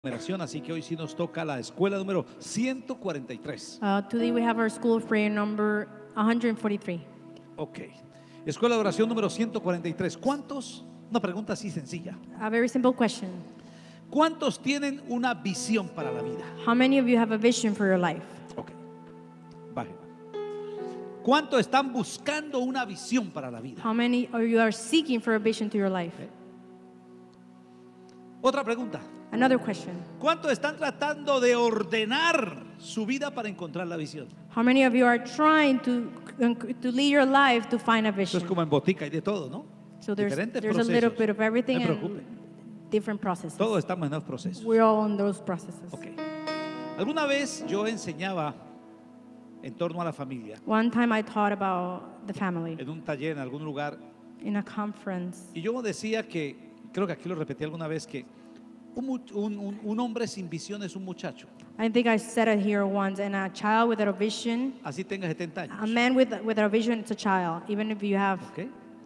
numeración, así que hoy sí nos toca la escuela número 143. Today we have our school of prayer number 143. Ok. Escuela de oración número 143. ¿Cuántos? Una pregunta así sencilla. A very simple question. ¿Cuántos tienen una visión para la vida? How many of you have a vision for your life? Ok. Bajen. ¿Cuántos están buscando una visión para la vida? How many of you are seeking for a vision to your life? Otra pregunta. Another question. ¿Cuántos están tratando de ordenar su vida para encontrar la visión? How many of you are trying to lead your life to find a Eso vision? es como en botica, hay de todo, ¿no? So there's Diferentes a little procesos. bit of everything No se preocupe. and different processes. Todos estamos en los procesos. We're all in those processes. Ok. Alguna vez yo enseñaba en torno a la familia, One time I taught about the family en un taller, en algún lugar, in a conference. y yo decía que, creo que aquí lo repetí alguna vez, que un hombre sin visión es un muchacho, I think I said it here once, and a child without a vision, así tenga 70 a años. man without a vision, it's a child, even if you have. ¿Ok?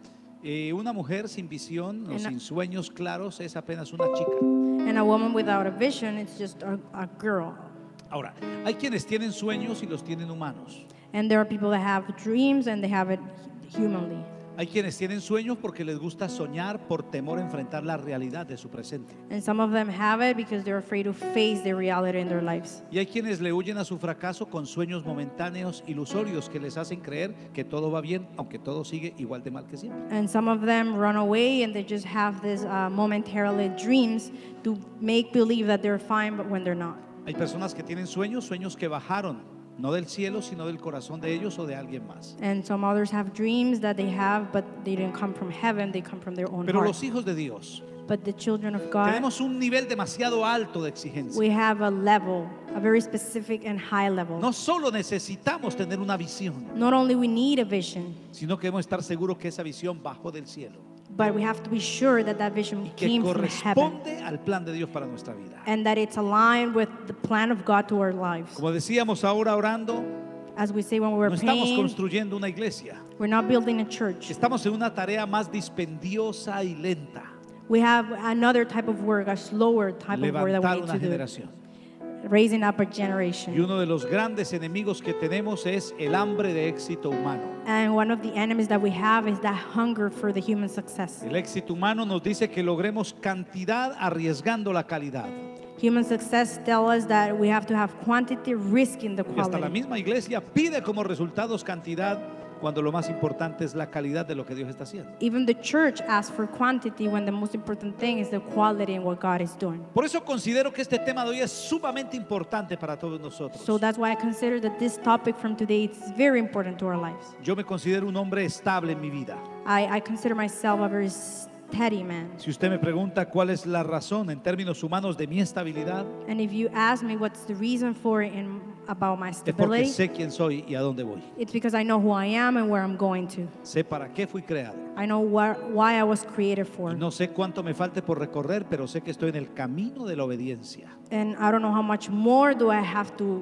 Una mujer sin visión o And sin sueños claros es apenas una chica. And a woman without a vision, it's just a girl. Ahora, hay quienes tienen sueños y los tienen humanos. And there are people that have dreams and they have it humanly. Hay quienes tienen sueños porque les gusta soñar por temor a enfrentar la realidad de su presente. And some of them have it because they're afraid to face the reality in their lives. Y hay quienes le huyen a su fracaso con sueños momentáneos, ilusorios, que les hacen creer que todo va bien, aunque todo sigue igual de mal que siempre. And some of them run away and they just have these momentarily dreams to make believe that they're fine, but when they're not. Hay personas que tienen sueños, sueños que bajaron, no del cielo, sino del corazón de ellos o de alguien más. And some others have dreams that they have, but they didn't come from heaven, they come from their own Pero heart. los hijos de Dios, But the children of God, tenemos un nivel demasiado alto de exigencia. we have a level, a very specific and high level. No solo necesitamos tener una visión, Not only we need a vision, sino que debemos estar seguros que esa visión bajó del cielo but we have to be sure that that vision y que came from heaven corresponde al plan de Dios para nuestra vida. and that it's aligned with the plan of God to our lives. Como decíamos ahora orando, As we say when we were no estamos praying, construyendo una iglesia. we're not building a church. Estamos en una tarea más dispendiosa y lenta. We have another type of work, a slower type of work that we Levantar need una to do, generación. raising up a Y generation. uno de los grandes enemigos que tenemos es el hambre de éxito humano. And one of the enemies that we have is that hunger for the human success. El éxito humano nos dice que logremos cantidad arriesgando la calidad. Human success tells us that we have to have quantity risking the Y hasta la quality. misma iglesia pide como resultados cantidad cuando lo más importante es la calidad de lo que Dios está haciendo. Even the church asks for quantity when the most important thing is the quality in what God is doing. Por eso considero que este tema de hoy es sumamente importante para todos nosotros. So that's why I consider that this topic from today is very important to our lives. Yo me considero un hombre estable en mi vida. I consider myself a very steady man. Si usted me pregunta cuál es la razón en términos humanos de mi estabilidad, And if you ask me what's the reason for it about my es porque stability, sé quién soy y a dónde voy. it's because I know who I am and where I'm going to. Sé para qué fui creado. I know why I was created for. Y no sé cuánto me falte por recorrer, pero sé que estoy en el camino de la obediencia. And I don't know how much more do I have to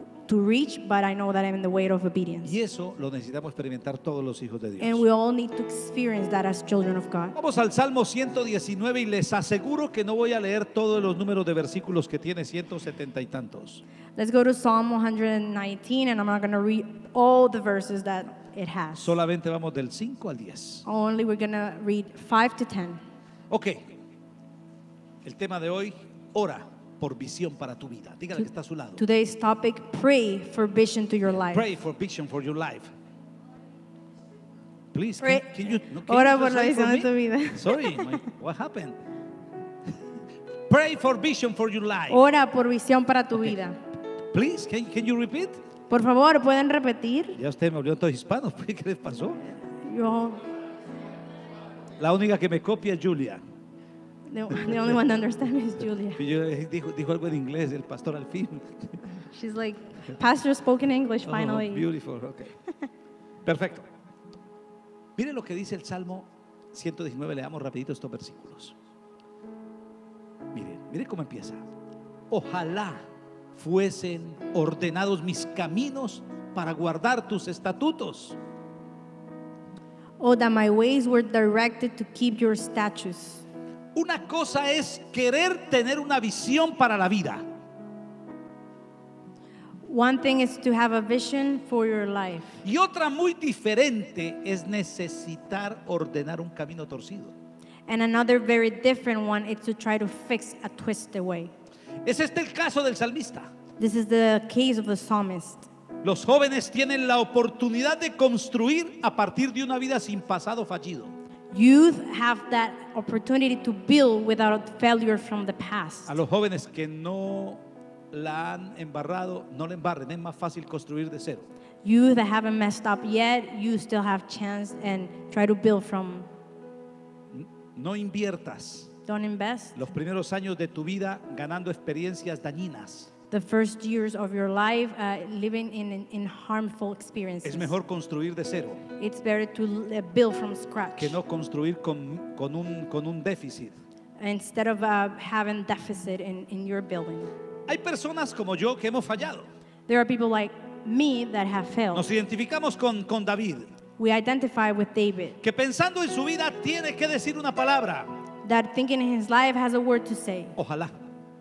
reach, but I know that I'm in the way of obedience. Y eso lo necesitamos experimentar todos los hijos de And Dios. we all need to experience that as children of God. Vamos al Salmo 119 y les aseguro que no voy a leer todos los números de versículos que tiene, 170 y tantos. Let's go to Psalm 119, and I'm not going to read all the verses that it has. Solamente vamos del 5 al 10. Only we're going to read 5 to 10. Ok. El tema de hoy, ora por visión para tu vida. Dígale que está a su lado. Today's topic, pray for vision to your life. Pray for vision for your life. Please, Pray. can you, no, can Ora you por la translate for visión de me? tu vida. Sorry, what happened? Pray for vision for your life. Ora por visión para tu vida. Please, can you repeat? Por favor, ¿pueden repetir? Ya usted me olvidó todos hispanos. ¿Qué les pasó? Yo, La única que me copia es Julia. the only one that understands is Julia. Y dijo algo en inglés, el pastor al fin. She's like, Pastor spoke in English Oh, finally. beautiful, okay. Perfecto. Mire lo que dice el Salmo 119, leamos rapidito estos versículos. Mire cómo empieza. Ojalá fuesen ordenados mis caminos para guardar tus estatutos. Oh, that my ways were directed to keep your statutes. Una cosa es querer tener una visión para la vida. One thing is to have a vision for your life. Y otra muy diferente es necesitar ordenar un camino torcido. And another very different one is to try to fix a twisted way. Es este el caso del salmista. This is the case of the psalmist. Los jóvenes tienen la oportunidad de construir a partir de una vida sin pasado fallido. Youth have that opportunity to build without failure from the past. A los jóvenes que no la han embarrado, no la embarren, es más fácil construir de cero. You that haven't messed up yet, you still have chance and try to build from. No inviertas Don't invest. los primeros años de tu vida ganando experiencias dañinas. The first years of your life living in harmful experiences. Es mejor construir de cero It's better to build from scratch que no construir con un déficit. instead of having deficit in your building. Hay personas como yo que hemos fallado. There are people like me that have failed. Nos identificamos con David, We identify with David, que pensando en su vida tiene que decir una palabra. that thinking in his life has a word to say. Ojalá.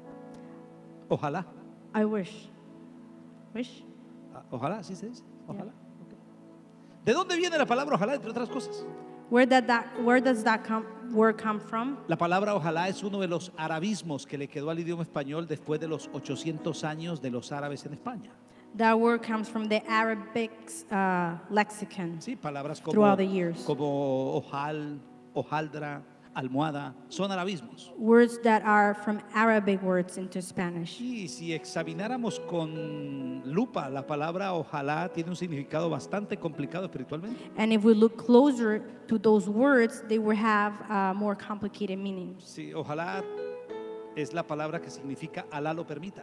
Ojalá. I wish. Wish? Ojalá, ¿sí se dice? Ojalá. Ok. ¿De dónde viene la palabra ojalá, entre otras cosas? Where does that word come from? La palabra ojalá es uno de los arabismos que le quedó al idioma español después de los 800 años de los árabes en España. That word comes from the Arabic lexicon. Sí, palabras Throughout the years. como ojal, hojaldra, almohada, son arabismos. Words that are from Arabic words into Spanish. Y si examináramos con lupa la palabra ojalá tiene un significado bastante complicado espiritualmente. And if we look closer to those words, they will have more complicated meanings. Sí, ojalá es la palabra que significa Alá lo permita.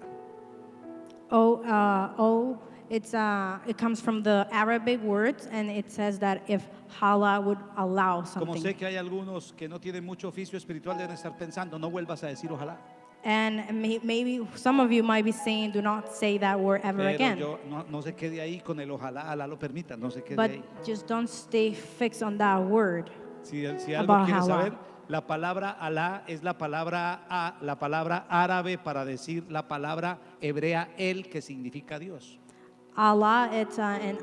It comes from the Arabic words, and it says that if Allah would allow Como something. sé que hay algunos que no tienen mucho oficio espiritual deben estar pensando, no vuelvas a decir ojalá. And maybe some of you might be saying, do not say that word ever Pero again. yo no se quede ahí con el ojalá, Alá lo permita, no se quede But ahí. just don't stay fixed on that word. Si algo About quieres Allah. saber, la palabra Alá es la palabra árabe para decir la palabra hebrea el, que significa Dios. Allah, it's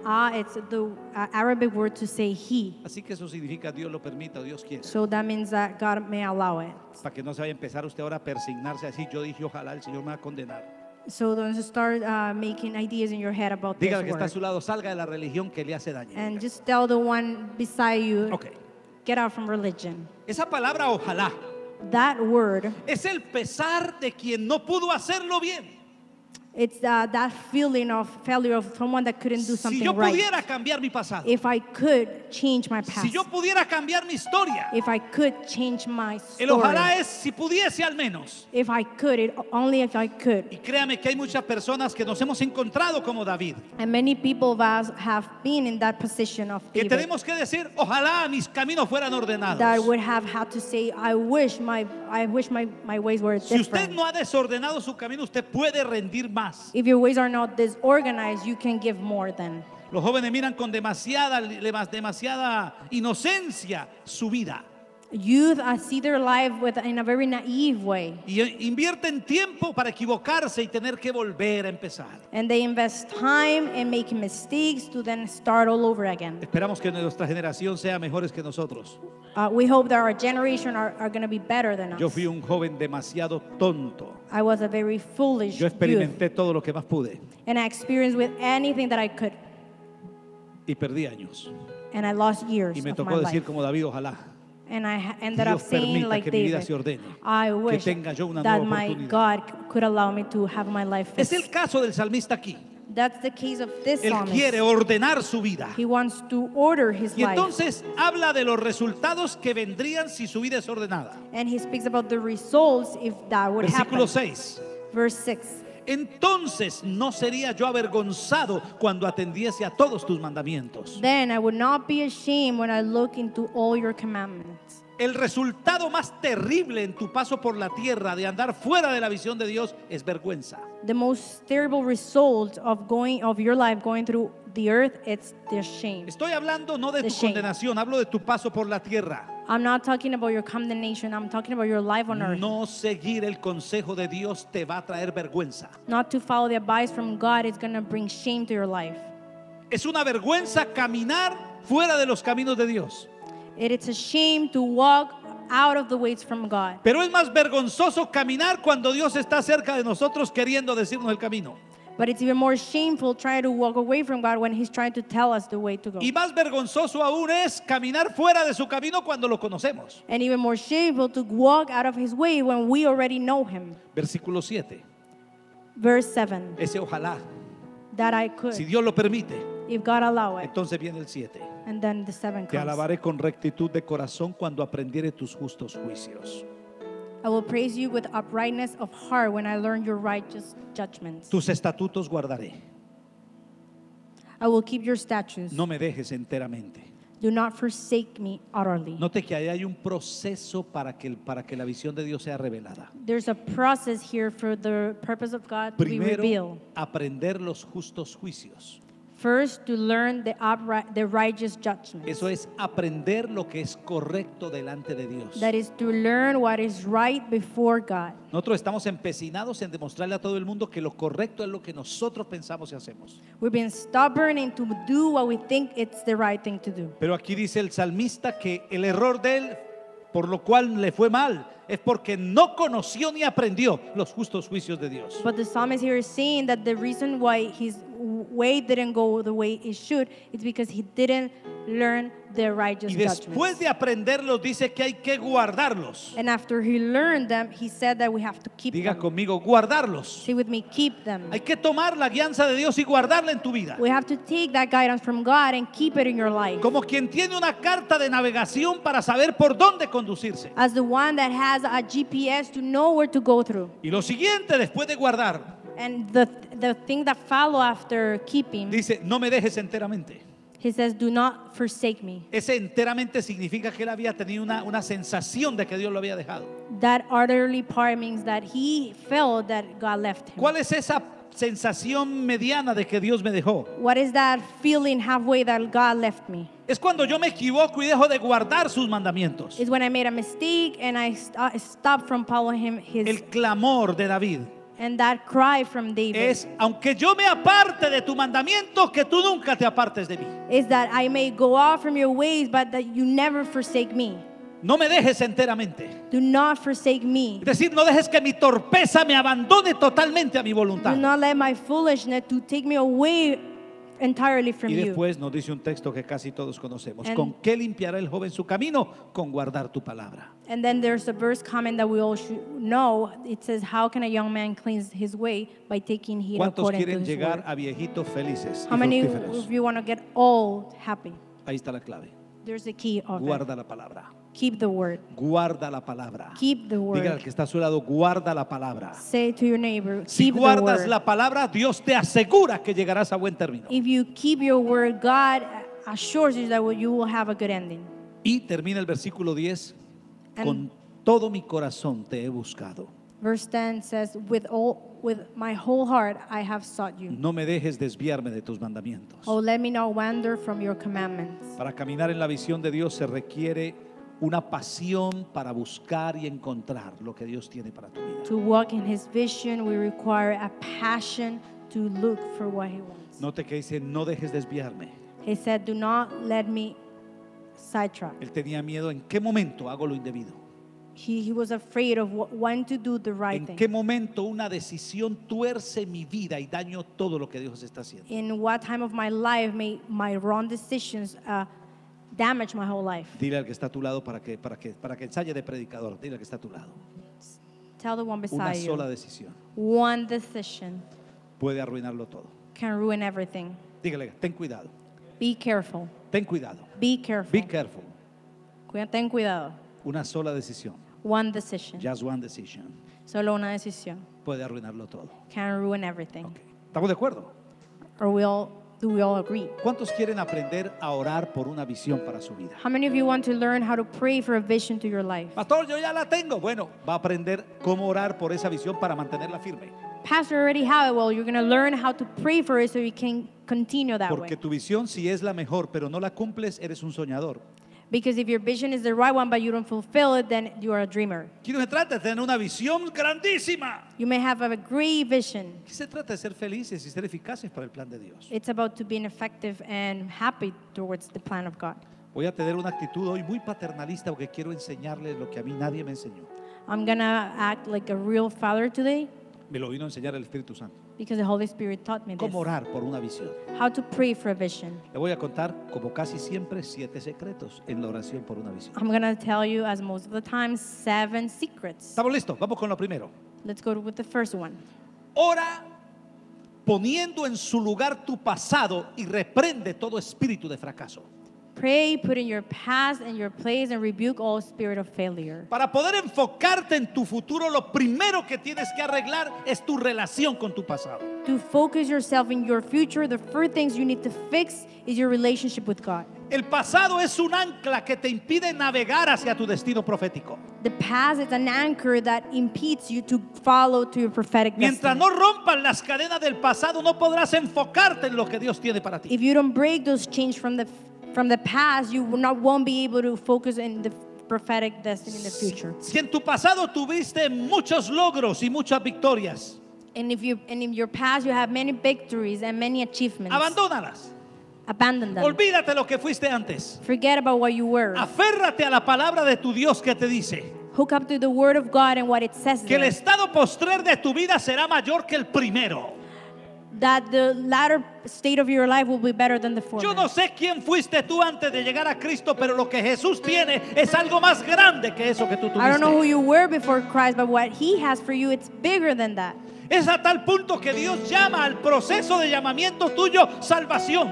the Arabic word to say He. Así que eso significa Dios lo permita o Dios quiere. So that means that God may allow it. Para que no se vaya a empezar usted ahora a persignarse así, yo dije ojalá el Señor me va a condenar. So don't start making ideas in your head about this Dígale que está a word. su lado, salga de la religión que le hace daño. And just tell the one beside you, Ok. get out from religion. Esa palabra ojalá That word, es el pesar de quien no pudo hacerlo bien. it's that feeling of failure of someone that couldn't do Si something yo right. pudiera cambiar mi pasado, If I could change my past, si yo pudiera cambiar mi historia, if I could change my el story, ojalá es si pudiese al menos. if I could, only if I could. Y créame que hay muchas personas que nos hemos encontrado como David, And many people of us have been in that position of que David, tenemos que decir, ojalá mis caminos fueran that ordenados. would have had to say, I wish my ways were Si usted different. no ha desordenado su camino, usted puede rendir más. If your ways are not disorganized, you can give more than. Los jóvenes miran con demasiada inocencia su vida Youth see their life in a very naive way, y invierten tiempo para equivocarse y tener que volver a empezar. and they invest time in making mistakes to then start all over again. Esperamos que nuestra generación sea mejores que nosotros. We hope that our generation are going to be better than Yo us. fui un joven demasiado tonto. I was a very foolish Yo youth, experimenté todo lo que más pude and I experienced with anything that I could, y perdí años. and I lost years Y me of my tocó decir life. como David, ojalá And I ended up Dios saying permita like que mi vida David, se ordene, I wish tenga yo una that nueva my oportunidad. God could allow me to have my life Es fixed. el caso del salmista aquí. That's the case of this Él quiere psalmist. ordenar su vida. He wants to order his Y life. entonces habla de los resultados que vendrían si su vida es ordenada. And he speaks about the results if that would Versículo happen. 6. Verse 6. Entonces no sería yo avergonzado cuando atendiese a todos tus mandamientos. Then I would not be ashamed when I look into all your commandments. El resultado más terrible en tu paso por la tierra de andar fuera de la visión de Dios es vergüenza. The most terrible result of your life going through the earth, it's the shame. Estoy hablando no de The tu shame. condenación, hablo de tu paso por la tierra. I'm not talking about your condemnation. I'm talking about your life on earth. No seguir el consejo de Dios te va a traer vergüenza. Not to follow the advice from God is going to bring shame to your life. Es una vergüenza caminar fuera de los caminos de Dios. It's a shame to walk out of the ways from God. Pero es más vergonzoso caminar cuando Dios está cerca de nosotros queriendo decirnos el camino. But it's even more shameful trying to walk away from God when He's trying to tell us the way to go. Y más vergonzoso aún es caminar fuera de su camino cuando lo conocemos. And even more shameful to walk out of His way when we already know Him. Versículo 7. Verse 7. Ese ojalá. That I could, Si Dios lo permite, if God allow it. entonces viene el 7. And then the 7 Te comes. alabaré con rectitud de corazón cuando aprendiere tus justos juicios. I will praise you with uprightness of heart when I learn your righteous judgments. Tus estatutos guardaré. I will keep your statutes. No me dejes enteramente. Do not forsake me utterly. Note que ahí hay un proceso para que la visión de Dios sea revelada. There's a process here for the purpose of God to be Primero, revealed. aprender los justos juicios. First, to learn the righteous judgment. Eso es aprender lo que es correcto delante de Dios. That is to learn what is right before God. Nosotros estamos empecinados en demostrarle a todo el mundo que lo correcto es lo que nosotros pensamos y hacemos. We've been stubborn in to do what we think it's the right thing to do. Pero aquí dice el salmista que el error de él, por lo cual le fue mal, es porque no conoció ni aprendió los justos juicios de Dios. But the psalmist here is saying that the reason why his way didn't go the way it should is because he didn't learn the righteous Y después judgments. de aprenderlos dice que hay que guardarlos. And after he learned them, he said that we have to keep Diga them. conmigo, guardarlos. Say with me, keep them. Hay que tomar la guianza de Dios y guardarla en tu vida. We have to take that guidance from God and keep it in your life. Como quien tiene una carta de navegación para saber por dónde conducirse. As the one that has a GPS to know where to go through. Y lo siguiente después de guardar, And the thing that follow after keeping, dice, no me dejes enteramente. he says, do not forsake me. Ese enteramente significa que él había tenido una sensación de que Dios lo había dejado. That utterly part means that he felt that God left him. ¿Cuál es esa sensación mediana de que Dios me dejó? What is that feeling halfway that God left me? Es cuando yo me equivoco y dejo de guardar sus mandamientos. It's when I made a mistake and I stopped from following him. El clamor de David And that cry from David es, aunque yo me aparte de tu mandamiento, que tú nunca te apartes de mí. is that I may go off from your ways, but that you never forsake me. No me dejes enteramente. Do not forsake me. Es decir, no dejes que mi torpeza me abandone totalmente a mi voluntad. Do not let my foolishness to take me away entirely from Y you. después nos dice un texto que casi todos conocemos. And- ¿Con qué limpiará el joven su camino? Con guardar tu palabra. And then there's a verse comment that we all should know. It says, how can a young man cleanse his way? By taking heed ¿Cuántos according to quieren his llegar word. a viejitos felices How y many fructíferos? of you want to get old happy? Ahí está la clave. There's the key of it. Guarda la palabra. Keep the word. Guarda la palabra. Keep the Diga al word. que está a su lado, guarda la palabra. Say to your neighbor, Si keep the guardas word. la palabra, Dios te asegura que llegarás a buen término. If you keep your word, God assures you that you will have a good ending. Y termina el versículo 10. And- Con todo mi corazón te he buscado. Verse 10 says, with my whole heart I have sought you. No me dejes desviarme de tus mandamientos. Oh, let me not wander from your commandments. Para caminar en la visión de Dios se requiere una pasión para buscar y encontrar lo que Dios tiene para tu vida. To walk in his vision, we require a passion to look for what he wants. Note que dice, no dejes desviarme. He said, do not let me sidetrack. Él tenía miedo en qué momento hago lo indebido. He was afraid of when to do the right En thing. qué momento una decisión tuerce mi vida y daño todo lo que Dios está haciendo. In what time of my life may my wrong decisions damage my whole life. Dile al que está a tu lado para que ensaye de predicador. Dile al que está a tu lado. Tell the one Una beside sola you. decisión One decision puede arruinarlo todo. can ruin everything. Dígale, ten cuidado. Be careful. Ten cuidado. Be careful. Be careful. Ten cuidado. Una sola decisión. One decision. Just one decision. Solo una decisión Puede arruinarlo todo. can ruin everything. Ok. ¿Estamos de acuerdo? Or do we all agree? ¿Cuántos quieren aprender a orar por una visión para su vida? How many of you want to learn how to pray for a vision to your life? Pastor, yo ya la tengo. Bueno, va a aprender cómo orar por esa visión para mantenerla firme. Pastor, you already have it. Well, you're going to learn how to pray for it so you can continue that Porque way. tu visión, si es la mejor, pero no la cumples, eres un soñador. Because if your vision is the right one but you don't fulfill it, then you are a dreamer. Aquí no se trata de tener una visión grandísima. You may have a great vision. Aquí se trata de ser felices y ser eficaces para el plan de Dios. It's about to being effective and happy towards the plan of God. Voy a tener una actitud hoy muy paternalista porque quiero enseñarles lo que a mí nadie me enseñó. I'm going to act like a real father today Me lo vino a enseñar el Espíritu Santo. because the Holy Spirit taught me this. Cómo orar por una visión. How to pray for a vision. Le voy a contar, como casi siempre, 7 secretos en la oración por una visión. I'm going to tell you, as most of the time, 7 secrets. ¿Estamos listos? Vamos con lo primero. Let's go with the first one. Ora poniendo en su lugar tu pasado y reprende todo espíritu de fracaso. Pray, put in your past and your place and rebuke all spirit of failure. Para poder enfocarte en tu futuro, lo primero que tienes que arreglar es tu relación con tu pasado. To focus yourself in your future, the first things you need to fix is your relationship with God. El pasado es un ancla que te impide navegar hacia tu destino profético. The past is an anchor that impedes you to follow to your prophetic Mientras destiny. no rompas las cadenas del pasado, no podrás enfocarte en lo que Dios tiene para ti. If you don't break those chains from the past, you won't be able to focus in the prophetic destiny in the future. Si en tu pasado tuviste muchos logros y muchas victorias, And if in your past you have many victories and many achievements, abandónalas. abandon them. Olvídate lo que fuiste antes. Forget about what you were. Aférrate a la palabra de tu Dios que te dice Hook up to the word of God and what it says que el there. estado postrer de tu vida será mayor que el primero. That the latter state of your life will be better than the Yo former. no sé quién fuiste tú antes de llegar a Cristo, pero lo que Jesús tiene es algo más grande que eso que tú I don't know who tuviste. you were before Christ, but what He has for you, it's bigger than that. Es a tal punto que Dios llama al proceso de llamamiento tuyo salvación.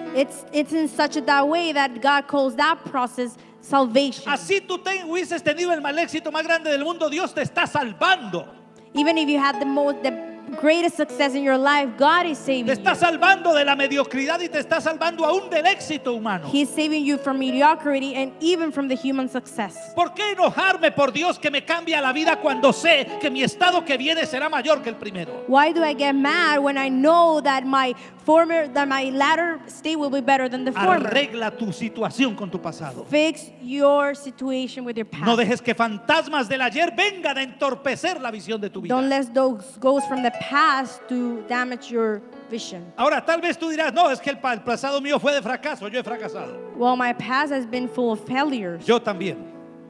It's in such a that way that God calls that process salvation. Así tú hubieses tenido el mal éxito más grande del mundo, Dios te está salvando. Even if you had the greatest success in your life, God is saving Te está you. salvando de la mediocridad y te está salvando aún del éxito humano. He's saving you from mediocrity and even from the human success. ¿Por qué enojarme por Dios que me cambia la vida cuando sé que mi estado que viene será mayor que el primero? Why do I get mad when I know that my latter state will be better than the former? Arregla tu situación con tu pasado. Fix your situation with your past. No dejes que fantasmas del ayer vengan a entorpecer la visión de tu vida. Don't let those ghosts from the past to damage your vision. Ahora, tal vez tú dirás, no, es que el pasado mío fue de fracaso, yo he fracasado. Well, my past has been full of failures. Yo también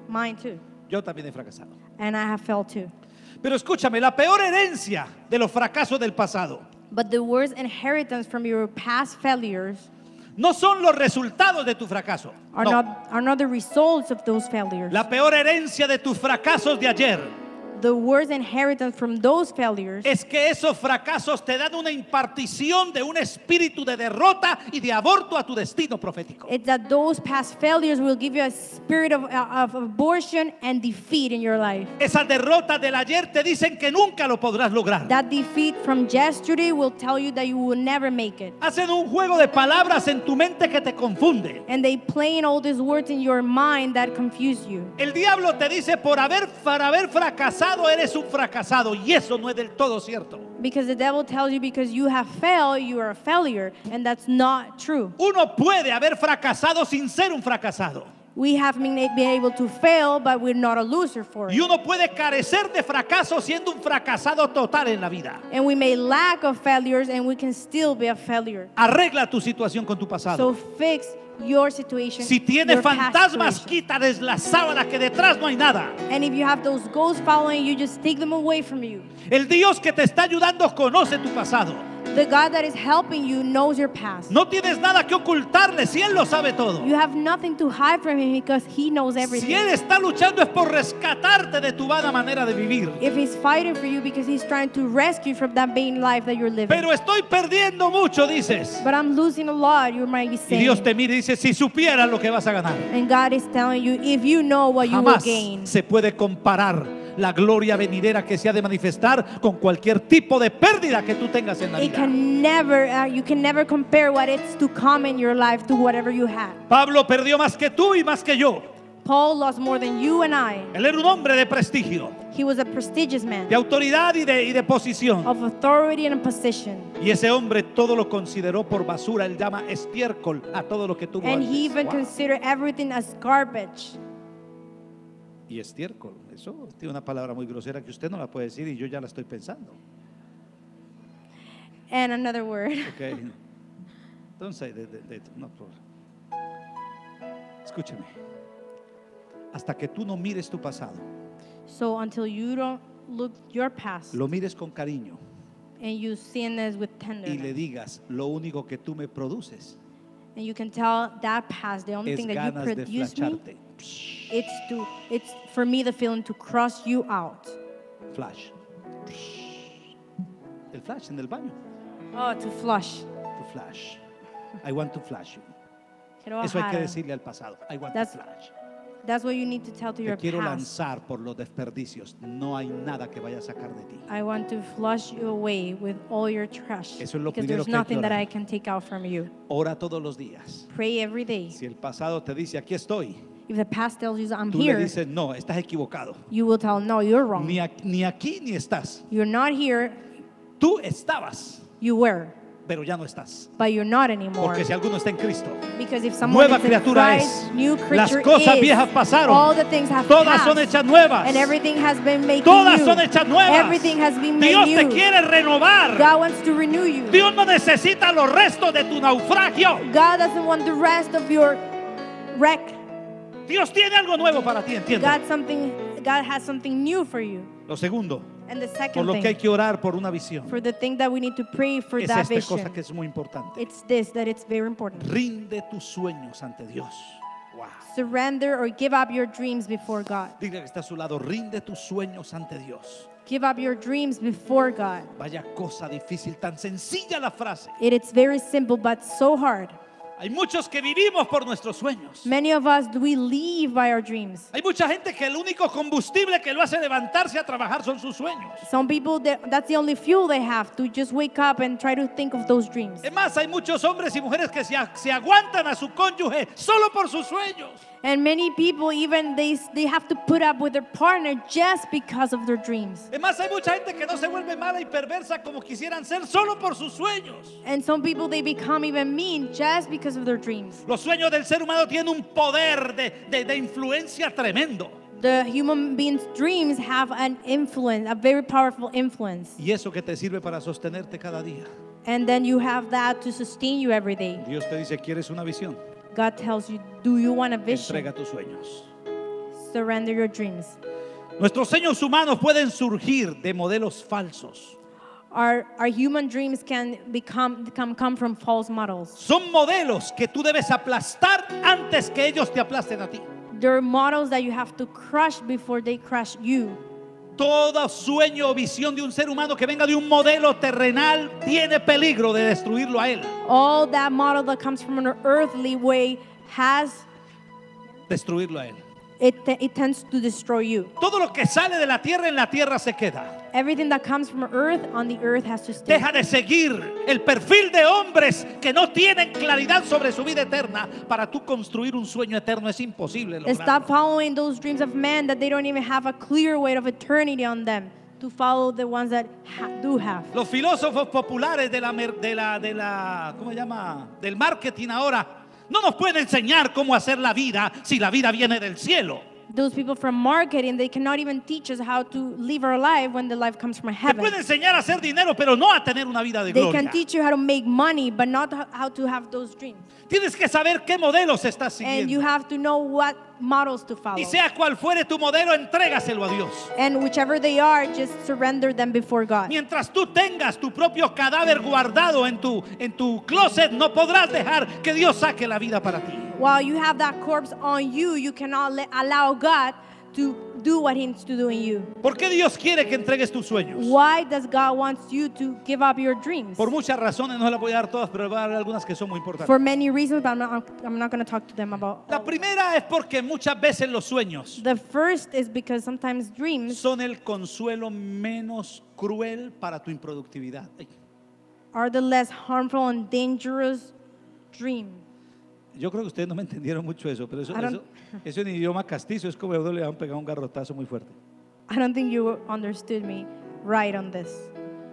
he fracasado. And I have failed too. Pero escúchame, la peor herencia de los fracasos del pasado But the worst inheritance from your past failures no son los resultados de tu fracaso. are No. not the results of those failures. La peor herencia de tus fracasos de ayer The worst inheritance from those failures es que esos fracasos te dan una impartición de un espíritu de derrota y de aborto a tu destino profético. is that those past failures will give you a spirit of abortion and defeat in your life. Esas derrotas del ayer te dicen que nunca lo podrás lograr. That defeat from yesterday will tell you that you will never make it. Hacen un juego de palabras en tu mente que te confunde. And they play in all these words in your mind that confuse you. El diablo te dice por haber fracasado eres un fracasado y eso no es del todo cierto. Because the devil tells you because you have failed, you are a failure. And that's not true. Uno puede haber fracasado sin ser un fracasado. We have been able to fail, but we're not a loser for Y it. uno puede carecer de fracaso siendo un fracasado total en la vida. And we may lack of failures and we can still be a failure. Arregla tu situación con tu pasado. So fix your situation. Si tienes your past fantasmas, situation. quítales la sábana que detrás no hay nada. And if you have those ghosts following you, just take them away from you. El Dios que te está ayudando conoce tu pasado. The God that is helping you knows your past. No tienes nada que ocultarle si Él lo sabe todo. You have nothing to hide from Him because He knows Si everything. Él está luchando es por rescatarte de tu vana manera de vivir. If He's fighting for you because He's trying to rescue you from that vain life that you're living. Pero estoy perdiendo mucho, dices. But I'm losing a lot, you might be Y saying. Dios te mira y dice, si supieras lo que vas a ganar. And God is telling you, if you know what you will Jamás gain. se puede comparar la gloria venidera que se ha de manifestar con cualquier tipo de pérdida que tú tengas en la It vida. can never, you can never compare what it's to come in your life to whatever you had. Pablo perdió más que tú y más que yo. Paul lost more than you and I. Él era un hombre de prestigio, He was a prestigious man de autoridad y de posición. of authority and position. Y ese hombre todo lo consideró por basura. Él llama estiércol a todo lo que tuvo And antes. he even Wow. considered everything as garbage. Y estiércol, eso tiene una palabra muy grosera que usted no la puede decir y yo ya la estoy pensando. And another word. Okay. Don't say no problem. Escúcheme. Hasta que tú no mires tu pasado, So until you don't look your past lo mires con cariño and you see this with y le tenderness, digas, lo único que tú me produces and you can tell that past, the only es thing that you ganas de produce me, flasharte. it's for me the feeling to cross you out. Flash. El flash en el baño. Oh, to flush. To flash. I want to flash you. Quiero Eso hay que bajar. decirle al pasado. I want That's- to flash. That's what you need to tell to Te your quiero past. lanzar por los desperdicios. No hay nada que vaya a sacar de ti. I want to flush you away with all your trash. Eso es lo Because primero there's que hay que nothing that orar. I can take out from you. Ora todos los días. Pray every day. Si el pasado te dice, aquí estoy, If the past tells you I'm tú le here, dices, no, estás equivocado. you will tell, no, you're wrong. Ni aquí ni estás. You're not here, Tú estabas, you were, pero ya no estás. but you're not anymore. Porque si alguno está en Cristo, Because if someone nueva is in criatura Christ, es. new Las creature cosas is. viejas pasaron. All the things have Todas passed, son hechas nuevas. and everything has been made Todas new. son hechas nuevas. Everything has been made Dios new. te quiere renovar. God wants to renew you. Dios no necesita los restos de tu naufragio. God doesn't want the rest of your wreck. Dios tiene algo nuevo para ti, entiende. God has something new for you. Lo segundo, And the por second lo que hay thing, que orar por una visión, for the thing that we need to pray for es that esta cosa vision, que es muy importante. it's this, that it's very important. Rinde tus sueños ante Dios. Wow. Surrender or give up your dreams before God. Diga que está a su lado, rinde tus sueños ante Dios. Give up your dreams before God. Vaya cosa difícil, tan sencilla la frase. It's very simple, but so hard. Hay muchos que vivimos por nuestros sueños. Many of us, we live by our dreams. Hay mucha gente que el único combustible que lo hace levantarse a trabajar son sus sueños. Some people, that's the only fuel they have, to just wake up and try to think of those dreams. Es más, hay muchos hombres y mujeres que se aguantan a su cónyuge solo por sus sueños. And many people, even they have to put up with their partner just because of their dreams. Es más, hay mucha gente que no se vuelve mala y perversa como quisieran ser solo por sus sueños. And some people, they become even mean just because of their dreams. Los sueños del ser humano tienen un poder de influencia tremendo. The human being's dreams have an influence, a very powerful influence. Y eso que te sirve para sostenerte cada día. And then you have that to sustain you every day. Dios te dice, ¿quieres una visión? God tells you, do you want a vision? Entrega tus sueños. Surrender your dreams. Nuestros sueños humanos pueden surgir de modelos falsos. Our human dreams can come from false models. Son modelos que tú debes aplastar antes que ellos te aplasten a ti. They're models that you have to crush before they crush you. Todo sueño o visión de un ser humano que venga de un modelo terrenal tiene peligro de destruirlo a él. All that model that comes from an earthly way Destruirlo a él. it tends to destroy you. Todo lo que sale de la tierra en la tierra se queda. Everything that comes from earth on the earth has to stay. Deja de seguir el perfil de hombres que no tienen claridad sobre su vida eterna. Para tú construir un sueño eterno es imposible Stop lograrlo. following those dreams of men that they don't even have a clear weight of eternity on them. To follow the ones that do have. Los filósofos populares ¿cómo se llama? Del marketing ahora no nos pueden enseñar cómo hacer la vida si la vida viene del cielo. Those people from marketing, they cannot even teach us how to live our life when the life comes from Te heaven. pueden enseñar a hacer dinero, pero no a tener una vida de They gloria. can teach you how to make money, but not how to have those dreams. Tienes que saber qué modelos estás And you siguiendo. have to know what models to follow. Y sea cual fuere tu modelo, entrégaselo a Dios. And whichever they are, just surrender them before God. Mientras tú tengas tu propio cadáver guardado en tu closet, no podrás dejar que Dios saque la vida para ti. While you have that corpse on you, you cannot allow God to do what He needs to do in you. ¿Por qué Dios quiere que entregues tus sueños? Why does God want you to give up your dreams? Por muchas razones, no las voy a dar todas, pero le voy a dar algunas que son muy importantes. For many reasons, but I'm not going to talk to them about. La primera es porque muchas veces los sueños The first is because sometimes dreams son el consuelo menos cruel para tu improductividad. Ay. are the less harmful and dangerous dream. Yo creo que ustedes no me entendieron mucho eso, pero eso, I don't- eso en idioma castizo es como a uno le han pegado un garrotazo muy fuerte. I don't think you understood me right on this.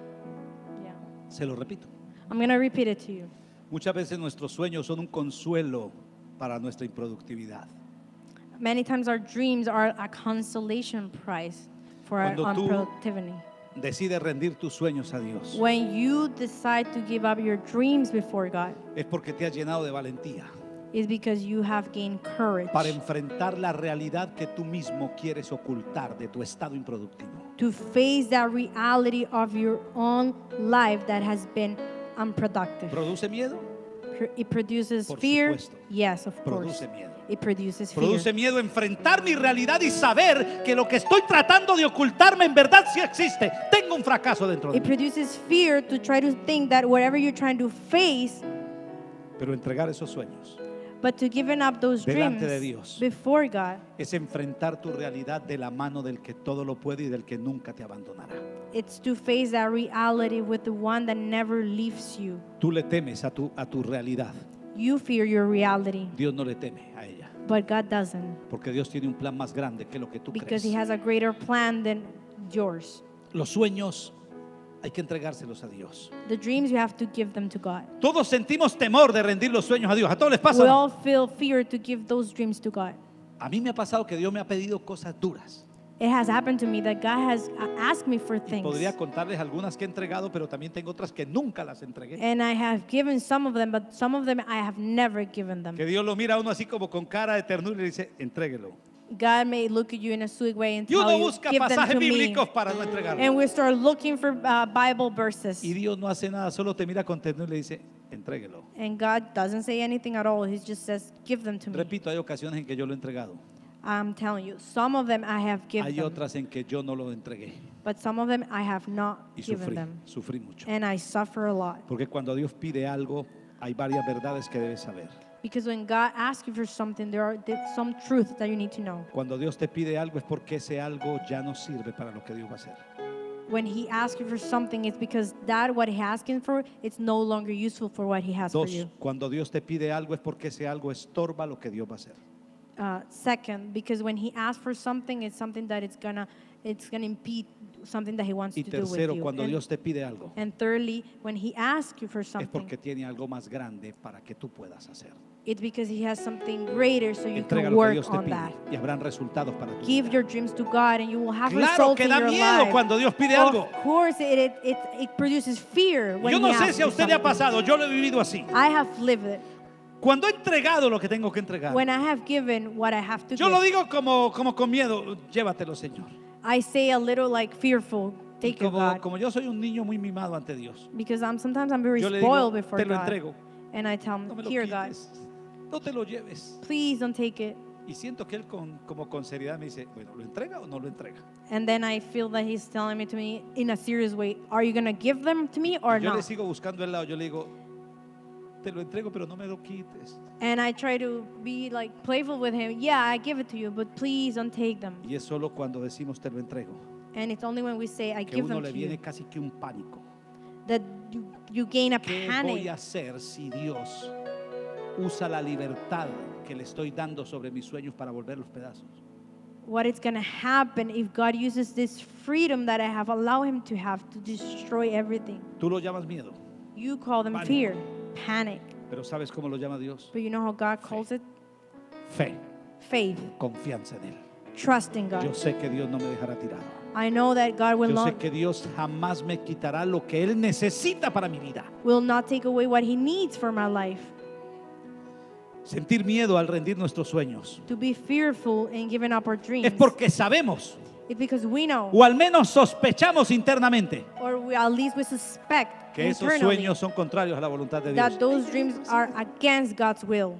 Yeah. Se lo repito. I'm going to repeat it to you. Muchas veces nuestros sueños son un consuelo para nuestra improductividad. Many times our dreams are a consolation prize for our Cuando tú- unproductivity. Decide rendir tus sueños a Dios. When you decide to give up your dreams before God, Es porque te has llenado de valentía it's because you have gained courage para enfrentar la realidad que tú mismo quieres ocultar de tu estado improductivo. to face that reality of your own life that has been unproductive. ¿Produce miedo? It produces Por fear. supuesto. Yes, of course. Produce miedo. It produces fear. Produce miedo enfrentar mi realidad y saber que lo que estoy tratando de ocultarme en verdad sí existe. Tengo un fracaso dentro de It mí. produces fear to try to think that whatever you're trying to face, Pero entregar esos sueños but to giving up those dreams delante de Dios before God, es enfrentar tu realidad de la mano del que todo lo puede y del que nunca te abandonará. it's to face that reality with the one that never leaves you. Tú le temes a tu realidad. You fear your reality, Dios no le teme a ella. but God doesn't, Porque Dios tiene un plan más grande que lo que tú because crees. He has a greater plan than yours. Los sueños hay que entregárselos a Dios. The dreams, you have to give them to God. Todos sentimos temor de rendir los sueños a Dios. ¿A todos les We pasa? all feel fear to give those dreams to God. A mí me ha pasado que Dios me ha pedido cosas duras. It has happened to me that God has asked me for Y things. podría contarles algunas que he entregado, pero también tengo otras que nunca las entregué. And I have given some of them, but some of them I have never given them. Que Dios lo mira a uno así como con cara de ternura y le dice, entréguelo. God may look at you in a sweet way and Y uno tell you, busca give them pasajes to me. bíblicos para no entregarlo. And we start looking for Bible verses. Y Dios no hace nada, solo te mira con ternura y le dice, entréguelo. And God doesn't say anything at all. He just says, give them to me. Repito, hay ocasiones en que yo lo he entregado. I'm telling you, some of them I have given Hay them, otras en que yo no lo entregué. but some of them I have not Y given them. sufrí mucho. And I suffer a lot. Porque cuando Dios pide algo, hay varias verdades que debes saber. Because when God asks you for something, there's some truth that you need to know. Cuando Dios te pide algo es porque ese algo ya no sirve para lo que Dios va a hacer. When He asks you for something, it's because that what He's asking for, it's no longer useful for what He has for Dos, you. cuando Dios te pide algo es porque ese algo estorba lo que Dios va a hacer. Second, because when He asks for something, it's something that it's gonna impede something that He wants Y to do with tercero, you. cuando And, Dios te pide algo and thirdly, when He asks you for es something, porque tiene algo más grande para que tú puedas hacer. it's because He has something greater, so you Entrega can lo que work Dios te on pide that. y habrán resultados para tu Give vida. your dreams to God, and you will have Claro results que in da your miedo life. cuando Dios pide algo. Of course, it produces fear when Yo He no sé asks si a you usted le ha something. pasado, yo lo he vivido así. I have lived it. Cuando he entregado lo que tengo que entregar, When I have given what I have to yo lo give, digo como con miedo, llévatelo, Señor. I say a little like fearful, Y take it, God. como yo soy un niño muy mimado ante Dios, Because sometimes I'm very yo le digo, spoiled before te lo God. entrego, And I tell no him, me lo here, God, quites, no te lo lleves. please don't take it. Y siento que él como con seriedad me dice, bueno, ¿lo entrega o no lo entrega? And then I feel that he's telling me to me in a serious way, are you going to give them to me or Y yo le not? sigo buscando el lado, yo le digo, te lo entrego, pero no me lo quites. And I try to be like playful with him. Yeah, I give it to you, but please don't take them. Y es solo cuando decimos te lo entrego, And it's only when we say, I que give uno them le to you, viene casi que un pánico. that you gain a ¿Qué voy panic. a hacer si Dios usa la libertad que le estoy dando sobre mis sueños para volver los pedazos? What is going to happen if God uses this freedom that I have allowed him to have to destroy everything? Tú lo llamas miedo, You call them Pánico. fear, panic. pero ¿sabes cómo lo llama Dios? But you know how God calls it? Fe, Faith, confianza en Él. trust in Yo God. sé que Dios no me dejará tirado. I know that God will Yo sé not, que Dios jamás me quitará lo que Él necesita para mi vida. will not take away what he needs for my life. Sentir miedo al rendir nuestros sueños To be fearful in giving up our dreams. es porque sabemos, It's because we know, o al menos sospechamos internamente, or at least we suspect que esos internally sueños son contrarios a la voluntad de Dios. that those dreams are against God's will.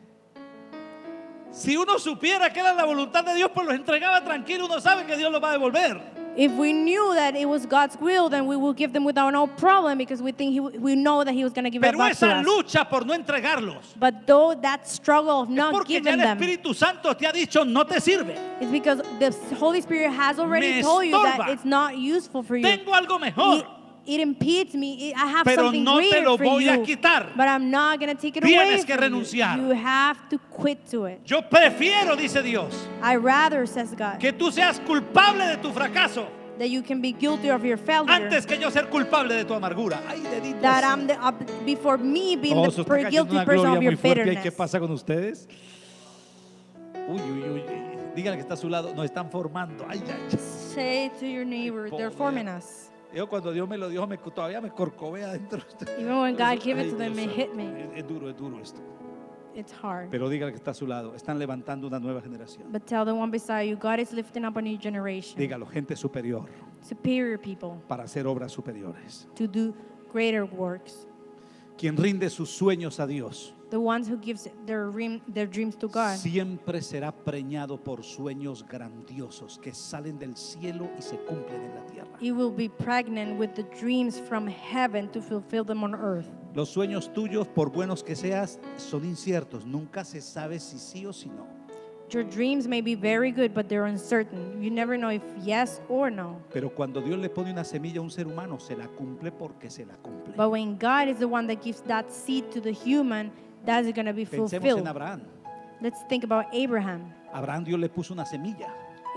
Si uno supiera que era la voluntad de Dios, pues los entregaba tranquilo, uno sabe que Dios los va a devolver. If we knew that it was God's will, then we will give them without no problem because we think we know that he was going to give it Pero back to esa us. lucha por no entregarlos But though that struggle of es not porque ya giving el them, Espíritu Santo te ha dicho no te sirve. it's because the Holy Spirit has already Me told you that estorba. it's not useful for you. Tengo algo mejor. it impedes me. I have Pero something no te greater lo for voy a you, quitar. but I'm not going to take it Tienes away que from renunciar. you. You have to quit to it. Yo prefiero, dice Dios, I rather, says God, que tú seas culpable de tu fracaso that you can be guilty of your failure, antes que yo ser culpable de tu amargura. Ay, dedito that así. I'm before me being Oh, the eso está cayendo guilty una person gloria of your muy fuerte. ¿Y bitterness. qué pasa con ustedes? Uy, uy, uy. Dígale que está a su lado. Nos están formando. Ay, ay, ay. Say to your neighbor, they're forming us. Yo cuando Dios me lo dio, todavía me corcovea dentro. Even when God gave it to Ay, them, Dios it hit santo. me. Es duro esto. It's hard. Pero dígale que está a su lado. Están levantando una nueva generación. But tell the one beside you, God is lifting up a new generation. Dígalo, gente superior Superior people para hacer obras superiores. to do greater works. Quien rinde sus sueños a Dios The ones who gives their dreams to God siempre será preñado por sueños grandiosos que salen del cielo y se cumplen en la tierra. He will be pregnant with the dreams from heaven to fulfill them on earth. Los sueños tuyos, por buenos que seas, son inciertos. Nunca se sabe si sí o si no. Your dreams may be very good, but they're uncertain. You never know if yes or no. Pero cuando Dios le pone una semilla a un ser humano, se la cumple porque se la cumple. But when God is the one that gives that seed to the human, that's going to be Pensemos en fulfilled. Abraham. Let's think about Abraham. Abraham, Dios le puso una semilla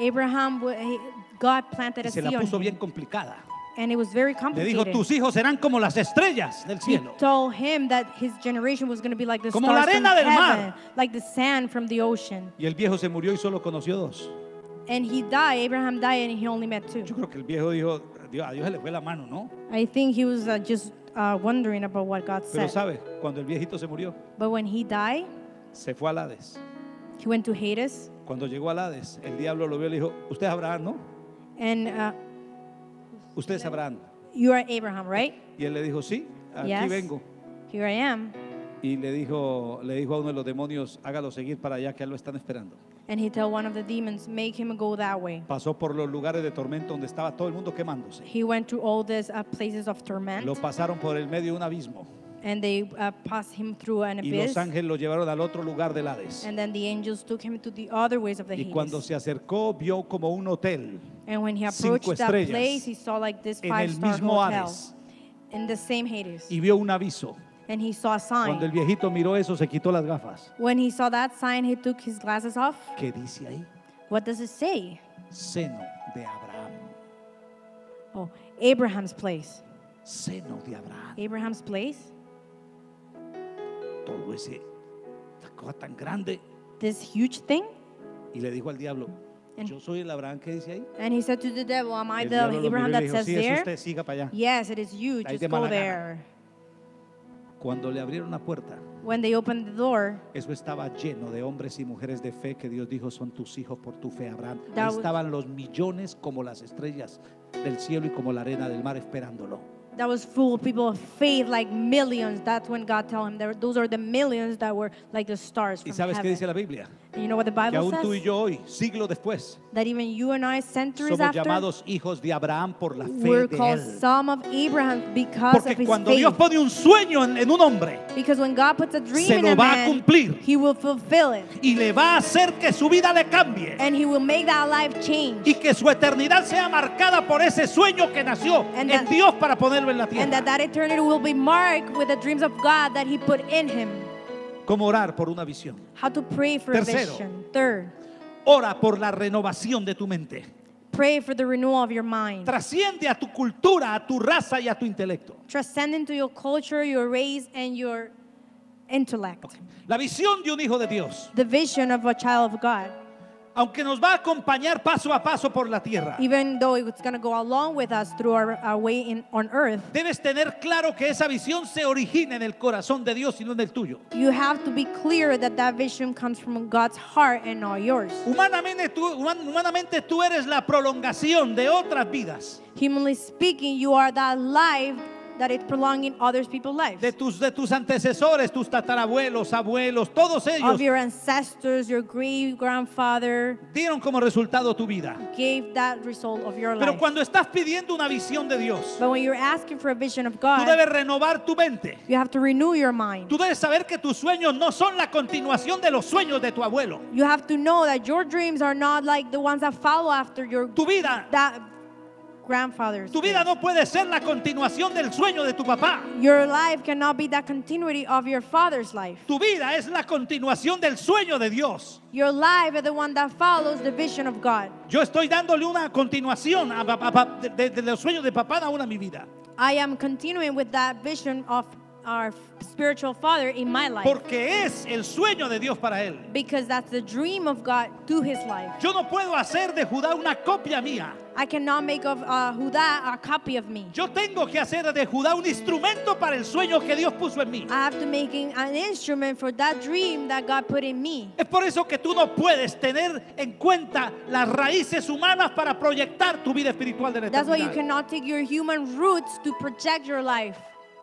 God planted y a se la seed on puso him, bien complicada. and it was very Le complicated. dijo, tus hijos serán como las estrellas del He cielo. told him that his generation was going to be like the Como la stars from arena del heaven, mar. like the sand from the ocean. Y el viejo se murió y solo conoció dos. And he died, Abraham died, and he only met two. Yo creo que el viejo dijo, a Dios se le fue la mano, ¿no? I think he was just wondering about what God Pero said. sabe, cuando el viejito se murió, But when he died, se fue al Hades. he went to Hades, Cuando llegó al Hades, el diablo lo vio y le dijo, usted es Abraham, ¿no? and Usted es Abraham. you are Abraham, right? Y él le dijo, sí, aquí Yes. vengo. Here I am. Y le dijo a uno de los demonios, hágalo seguir para allá que a él lo están esperando. And he told one of the demons, make him go that way. Pasó por los lugares de tormento donde estaba todo el mundo quemándose. He went to all these places of torment, Lo pasaron por el medio de un abismo. and they passed him through an Y abyss. los ángeles lo llevaron al otro lugar del Hades. And then the angels took him to the other ways of the Y cuando Hades. se acercó, vio como un hotel And when he 5 approached that estrellas place, he saw like this en el 5-star mismo hotel Hades. in the same Hades. Y vio un aviso. And he saw a Cuando el sign. viejito miró eso, se quitó las gafas. When he saw that sign, he took his glasses off. ¿Qué dice ahí? What does it say? Seno de Abraham. Oh, Abraham's place. Seno de Abraham. Abraham's place? Todo esa cosa tan grande. This huge thing? Y le dijo al diablo, And- yo soy el Abraham que dice ahí. And he said to the devil, am I El the diablo lo Abraham miró y that le dijo, says sí, es there? usted, siga para allá. Yes, it is you. Ahí Just de go mala gana. there. Cuando le abrieron la puerta, When they opened the door, eso estaba lleno de hombres y mujeres de fe que Dios dijo son tus hijos por tu fe, Abraham. That Ahí was- estaban los millones como las estrellas del cielo y como la arena del mar esperándolo. that was full of people of faith, like millions. That's when God told him, those are the millions that were like the stars ¿Y from sabes qué heaven. dice la Biblia? And you know what the Que Bible aún tú y says? yo hoy, siglo después, That even you and I, centuries somos after, llamados hijos de Abraham por la fe we're de called él. some of Abraham because Porque of his cuando faith. Dios pone un sueño en un hombre Because when God puts a dream se in lo a va a man, cumplir. he will fulfill it. y le va a hacer que su vida le cambie And he will make that life change. y que su eternidad sea marcada por ese sueño que nació And en that- Dios para ponerlo en la And that tierra. eternity will be marked with the dreams of God that he put in him. Cómo orar por una visión. How to pray for a Tercero. vision. Third, Ora por la renovación de tu mente. pray for the renewal of your mind. Trasciende a tu cultura, a tu raza y a tu intelecto. Transcend into your culture, your race, and your intellect. La visión de un hijo de Dios, The vision of a child of God. aunque nos va a acompañar paso a paso por la tierra, Even though it's going to go along with us through our way on earth, debes tener claro que esa visión se origina en el corazón de Dios y no en el tuyo. you have to be clear that that vision comes from God's heart and not yours. Humanamente tú eres la prolongación de otras vidas, Humanly speaking, you are that life that is prolonging other people's lives. de tus antecesores, tus tatarabuelos, abuelos, todos ellos Of your ancestors, your great grandfather dieron como resultado tu vida. gave that result of your Pero life. cuando estás pidiendo una visión de Dios, But when you're asking for a vision of tú God, debes renovar tu mente. you have to renew your mind. Tú debes saber que tus sueños no son la continuación de los sueños de tu abuelo. You have to know that your dreams are not like the ones that follow after your Tu vida that grandfather's. Tu vida no puede ser la continuación del sueño de tu papá. Your life cannot be that continuity of your father's life. Tu vida es la continuación del sueño de Dios. Your life is the one that follows the vision of God. Yo estoy dándole una continuación de los sueños de papá aún a mi vida. I am continuing with that vision of our spiritual father in my life. Porque es el sueño de Dios para él. Because that's the dream of God to his life. Yo no puedo hacer de Judá una copia mía. I cannot make of Judá a copy of me. Yo tengo que hacer de Judá un instrumento para el sueño que Dios puso en mí. I have to make an instrument for that dream that God put in me. Es por eso que tú no puedes tener en cuenta las raíces humanas para proyectar tu vida espiritual de la That's why you eternidad. cannot take your human roots to project your life.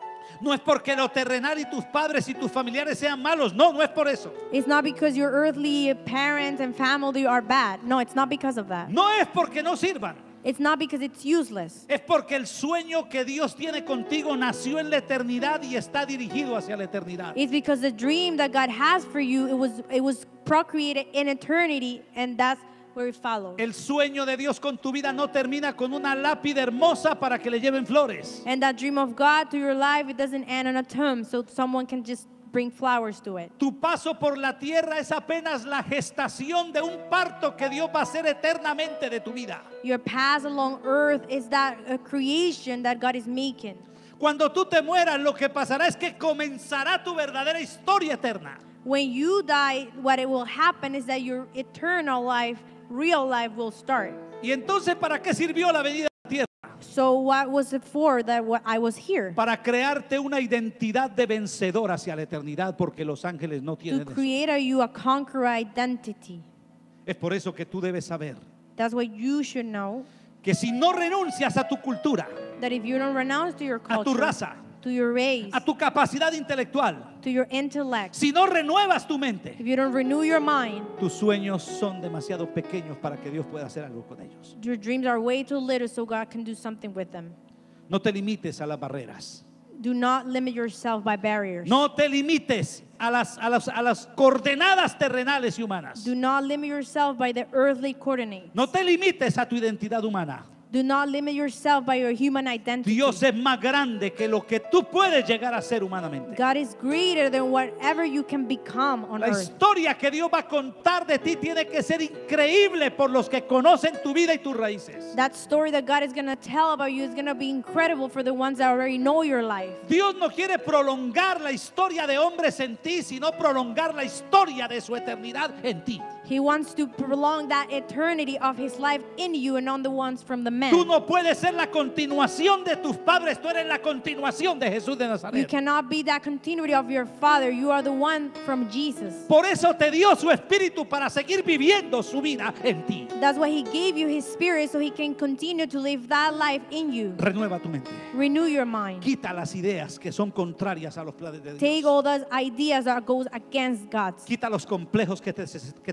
No es porque lo terrenal y tus padres y tus familiares sean malos. No, no es por eso. It's not because your earthly parents and family are bad. No, it's not because of that. No es porque no sirvan. It's not because it's useless. Es porque el sueño que Dios tiene contigo nació en la eternidad y está dirigido hacia la eternidad. It's because the dream that God has for you, it was procreated in eternity, and that's where it follows. El sueño de Dios con tu vida no termina con una lápida hermosa para que le lleven flores. And that dream of God to your life, it doesn't end on a tomb, so someone can just bring flowers to it. Tu paso por la tierra es apenas la gestación de un parto que Dios va a hacer eternamente de tu vida. Your path along earth is that a creation that God is making. Cuando tú te mueras, lo que pasará es que comenzará tu verdadera historia eterna. When you die, what it will happen is that your eternal life, real life will start. Y entonces, ¿para qué sirvió la venida a la tierra? So what was it for that I was here? Para crearte una identidad de vencedor hacia la eternidad, porque los ángeles no To tienen eso. create you a conqueror identity. Es por eso que tú debes saber That's what you should know, que si no renuncias a tu cultura, that if you don't renounce to your a tu culture, raza, to your race, a tu capacidad intelectual, to your intellect, si no renuevas tu mente, if you don't renew your mind, tus sueños son demasiado pequeños para que Dios pueda hacer algo con ellos. your dreams are way too little so God can do something with them. No te limites a las barreras. Do not limit yourself by barriers. No te limites a las coordenadas terrenales y humanas. Do not limit yourself by the earthly coordinates. No te limites a tu identidad humana. Do not limit yourself by your human identity. Dios es más grande que lo que tú puedes llegar a ser humanamente. God is greater than whatever you can become on La earth. historia que Dios va a contar de ti tiene que ser increíble por los que conocen tu vida y tus raíces. That story that God is going to tell about you is going to be incredible for the ones that already know your life. Dios no quiere prolongar la historia de hombres en ti, sino prolongar la historia de su eternidad en ti. He wants to prolong that eternity of his life in you and on the ones from the men. Tú no puedes ser la continuación de tus padres, tú eres la continuación de Jesús de You Nazaret. cannot be that continuity of your father. You are the one from Jesus. Por eso te dio su espíritu para seguir viviendo su vida en ti. That's why he gave you his spirit so he can continue to live that life in you. Renueva tu mente. Renew your mind. Quita las ideas que son contrarias a los planes de Take Dios. all those ideas that goes against God's. Quita los complejos que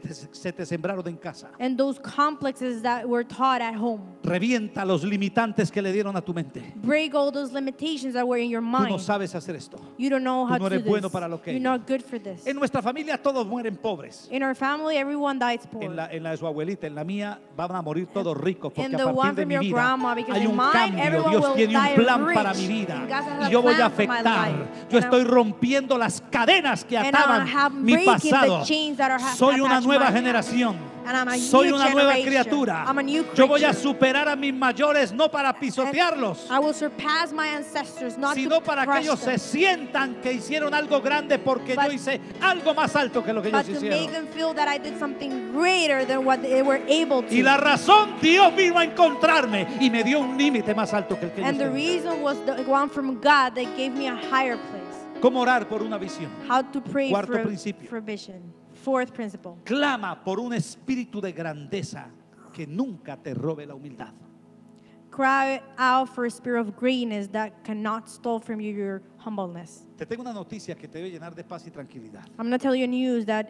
se te sembraron en casa. And those complexes that were taught at home. Revienta los limitantes que le dieron a tu mente. Break all those limitations that were in your Tú no mind. sabes hacer esto. You don't know Tú how no to eres do bueno this. para lo que You're es. not good for this. En nuestra familia todos mueren pobres. In our family, everyone dies poor. En la de su abuelita, en la mía van a morir todos ricos porque And a the partir one de from mi your vida grandma, because hay in un mine, cambio. everyone Dios will tiene un die plan rich. para mi vida God has a y yo voy a plan for my afectar. life. Yo And estoy rompiendo las cadenas que And ataban I'm mi breaking pasado. the chains that are Soy una attached nueva my generación. And I'm a Soy new una nueva generation. criatura. I'm a new Yo voy a creature. superar a mis mayores no para pisotearlos, I will surpass my ancestors, not sino to para que crush ellos se them, sientan que hicieron algo grande porque But- yo hice algo más alto que lo que but ellos to make hicieron. them feel that I did something greater than what they were able to. Y la razón, Dios vino a encontrarme y me dio un límite más alto que el que ellos And the tenían. reason was the one from God that gave me a higher place. ¿Cómo orar por una visión? How to pray Cuarto for, principio. for vision. Fourth principle. Clama por un espíritu de grandeza que nunca te robe la humildad. Cry out for a spirit of greatness that cannot steal from you your humbleness. Te tengo una noticia que te debe llenar de paz y tranquilidad. I'm going to tell you news that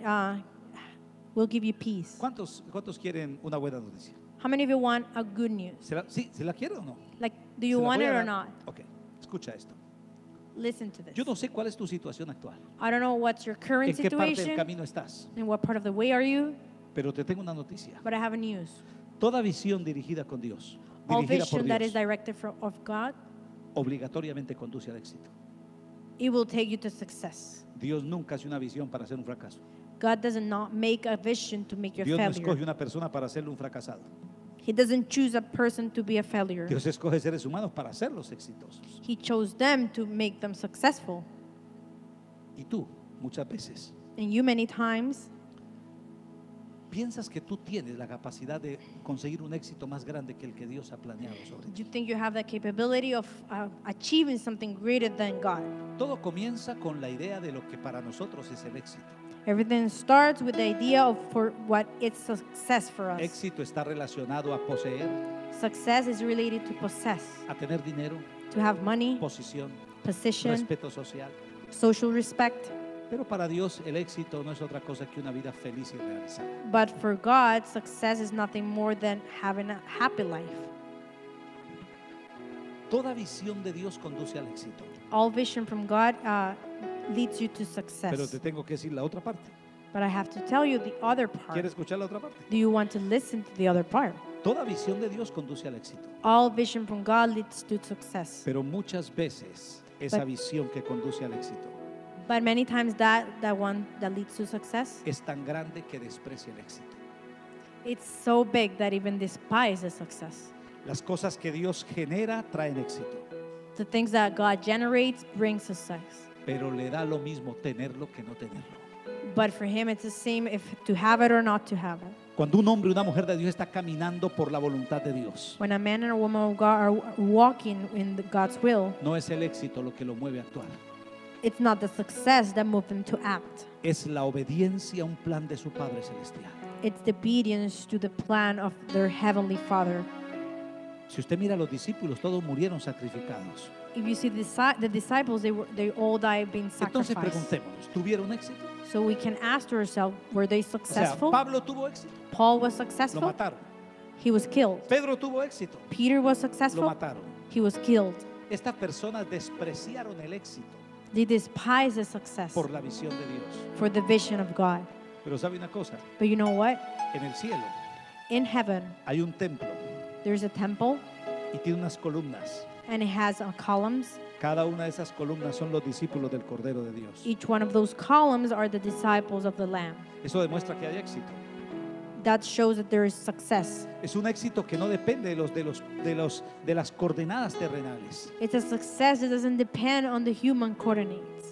will give you peace. ¿Cuántos quieren una buena noticia? How many of you want a good news? ¿Sí la quiere o no? Like, do you Se la want voy it a or dar. not? Ok, escucha esto. Listen to this. Yo no sé cuál es tu situación actual. I don't know what's your current ¿En qué parte del situation camino estás? and what part of the way are you, Pero te tengo una noticia. but I have a news. Toda visión dirigida con Dios All dirigida por vision that is Dios, directed of God, obligatoriamente conduce al éxito. it will take you to success. Dios nunca hace una visión para hacer un fracaso. God does not make a vision to make you a Dios no failure. escoge una persona para hacerle un fracasado. He doesn't choose a person to be a failure. Dios escoge seres humanos para hacerlos exitosos. He chose them to make them successful. Y tú, muchas veces, And you many times piensas que tú tienes la capacidad de conseguir un éxito más grande que el que Dios ha planeado sobre ti. you think you have the capability of achieving something greater than God. Todo comienza con la idea de lo que para nosotros es el éxito. Everything starts with the idea of for what is success for us. Éxito está relacionado a poseer, Success is related to possess, a tener dinero, to have money, posición, position, respeto social. social respect. Pero para Dios el éxito no es otra cosa que una vida feliz y realizada. But for God, success is nothing more than having a happy life. Toda visión de Dios conduce al éxito. All vision from God leads you to Pero success. te tengo que decir la otra parte. But I have to tell you the other part. ¿Quieres escuchar la otra parte? Do you want to listen to the other part? Toda visión de Dios conduce al éxito. All vision from God leads to success. Pero muchas veces esa But- visión que conduce al éxito But many times that one that leads to success, es tan grande que desprecia el éxito. it's so big that even despises success. Las cosas que Dios genera traen éxito, The things that God generates bring success. pero le da lo mismo tenerlo que no tenerlo. But for him, it's the same if to have it or not to have it. Cuando un hombre y una mujer de Dios está caminando por la voluntad de Dios, When a man and a woman of God are walking in God's will, no es el éxito lo que lo mueve a actuar, it's not the success that moves them to act. es la obediencia a un plan de su Padre Celestial. It's the obedience to the plan of their heavenly Father. Si usted mira a los discípulos, todos murieron sacrificados. If you see the disciples, they all died being Entonces sacrificed. preguntémonos, ¿tuvieron éxito? So we can ask ourselves, were they O sea, successful? Pablo tuvo éxito, Paul was lo successful. mataron. He was killed. Pedro tuvo éxito, Peter was lo successful. mataron. He was killed. Estas personas despreciaron el éxito They despise the success por la visión de Dios. for the vision of God. Pero sabe una cosa, But you know what? en el cielo In heaven, hay un templo there's a temple y tiene unas columnas. and it has columns. Cada una de esas columnas son los discípulos del Cordero de Dios. Each one of those columns are the disciples of the Lamb. Eso demuestra que hay éxito. That shows that there is success. Es un éxito que no depende de las coordenadas terrenales. It's a success that doesn't depend on the human coordinates.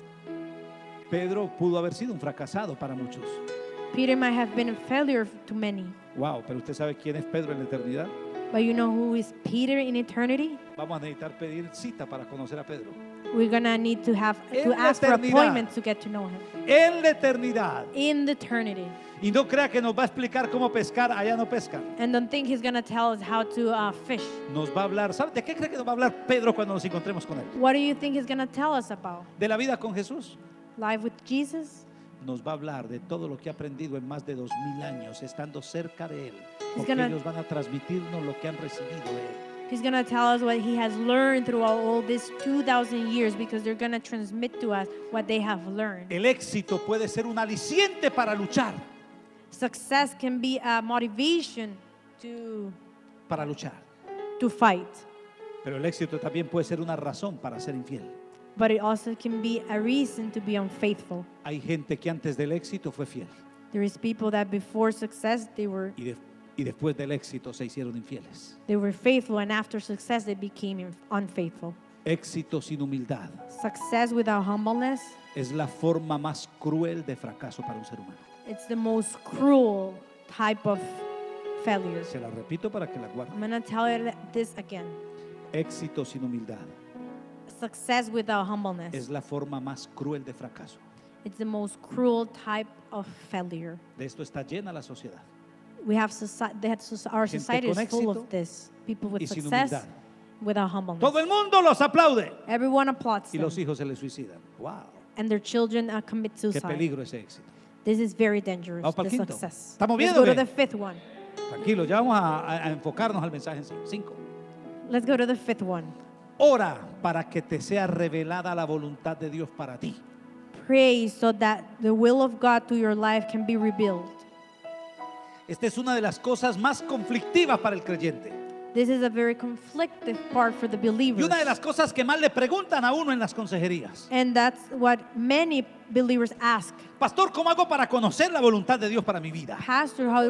Pedro pudo haber sido un fracasado para muchos. Peter might have been a failure to many. Wow, pero usted sabe quién es Pedro en la eternidad. But you know who is Peter in eternity? Vamos a necesitar pedir cita para conocer a Pedro. We're gonna need to have En to la ask for eternidad. appointment to get to know him. En la eternidad. In the eternity. Y no crea que nos va a explicar cómo pescar, allá no pescan. And don't think he's gonna tell us how to fish. Nos va a hablar, ¿sabe de qué cree que nos va a hablar Pedro cuando nos encontremos con él? What do you think he's gonna tell us about? De la vida con Jesús. Life with Jesus? Nos va a hablar de todo lo que ha aprendido en más de 2000 años, estando cerca de él. Porque gonna- ellos van a transmitirnos lo que han recibido de él. He's gonna tell us what he has learned throughout all these 2,000 years because they're gonna transmit to us what they have learned. El éxito puede ser un aliciente para luchar, Success can be a motivation to para luchar. fight, Pero el éxito también puede ser una razón para ser infiel. but it also can be a reason to be unfaithful. Hay gente que antes del éxito fue fiel There is people that before success y después del éxito se hicieron infieles. they were faithful, and after success they became unfaithful. Éxito sin humildad Success without humbleness, es la forma más cruel de fracaso para un ser humano. it's the most cruel type of failure. Se la repito para que la guarden. I'm gonna tell you this again. Éxito sin humildad Success without humbleness. es la forma más cruel de fracaso. It's the most cruel type of failure. De esto está llena la sociedad. We have our Gente society con is full éxito of this. People with y sin success humildad. without humbleness. Todo el mundo los aplaude Everyone applauds y them, los hijos se les suicidan. Wow, and their children commit qué suicide. peligro ese éxito. This is very dangerous. Vamos para The el quinto. success. ¿Estamos Let's bien o go to qué? the fifth one. Tranquilo, ya vamos a enfocarnos al mensaje en 5. Let's go to the fifth one. Ora para que te sea revelada la voluntad de Dios para ti. Pray so that the will of God to your life can be revealed. Esta es una de las cosas más conflictivas para el creyente. This is a very conflictive part for the Y believers. una de las cosas que más le preguntan a uno en las consejerías: And that's what many believers ask. Pastor, ¿cómo hago para conocer la voluntad de Dios para mi vida? Pastor, how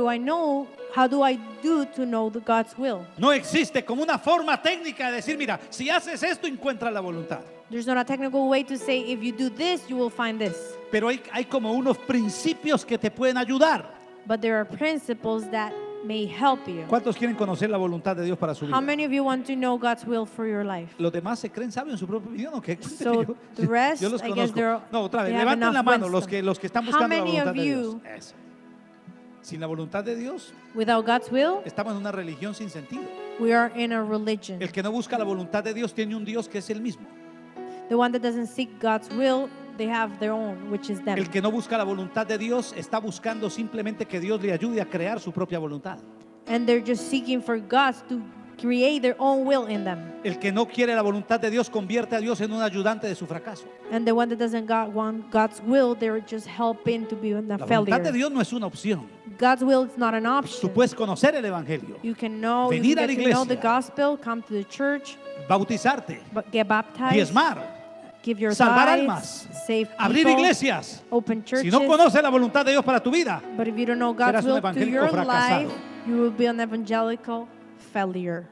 do I do to know God's will? No existe como una forma técnica de decir, mira, si haces esto encuentras la voluntad. There's not a technical way to say, if you do this, you will find this. Pero hay como unos principios que te pueden ayudar. But there are principles that may help you. ¿Cuántos quieren conocer la voluntad de Dios para su vida? How many of you want to know God's will for your life? Los demás se creen sabios en su propia opinión, ¿o qué? So the rest, Yo los I guess conozco. No, otra vez, they have levanten la enough mano wisdom. los que están How buscando la many voluntad of de Dios. you, Eso. Sin la voluntad de Dios, without God's will, estamos en una religión sin sentido. we are in a religion? El que no busca la voluntad de Dios tiene un Dios que es el mismo. The one that doesn't seek God's will, they have their own, which is them. El que no busca la voluntad de Dios está buscando simplemente que Dios le ayude a crear su propia voluntad. And they're just seeking for God to create their own will in them. El que no quiere la voluntad de Dios convierte a Dios en un ayudante de su fracaso. And the one that doesn't want God's will, they're just helping to be in the La voluntad de failure. Dios no es una opción. God's will is not an Tú option. puedes conocer el evangelio, You can know, you venir a can la get to know the iglesia, gospel, come to the church, bautizarte, get baptized, diezmar, give your salvar tithes, almas, save abrir people, iglesias. open Si churches. no conoces la voluntad de Dios para tu vida, But if you don't know serás God's un will to evangélico your fracasado. life, you will be an evangelical failure.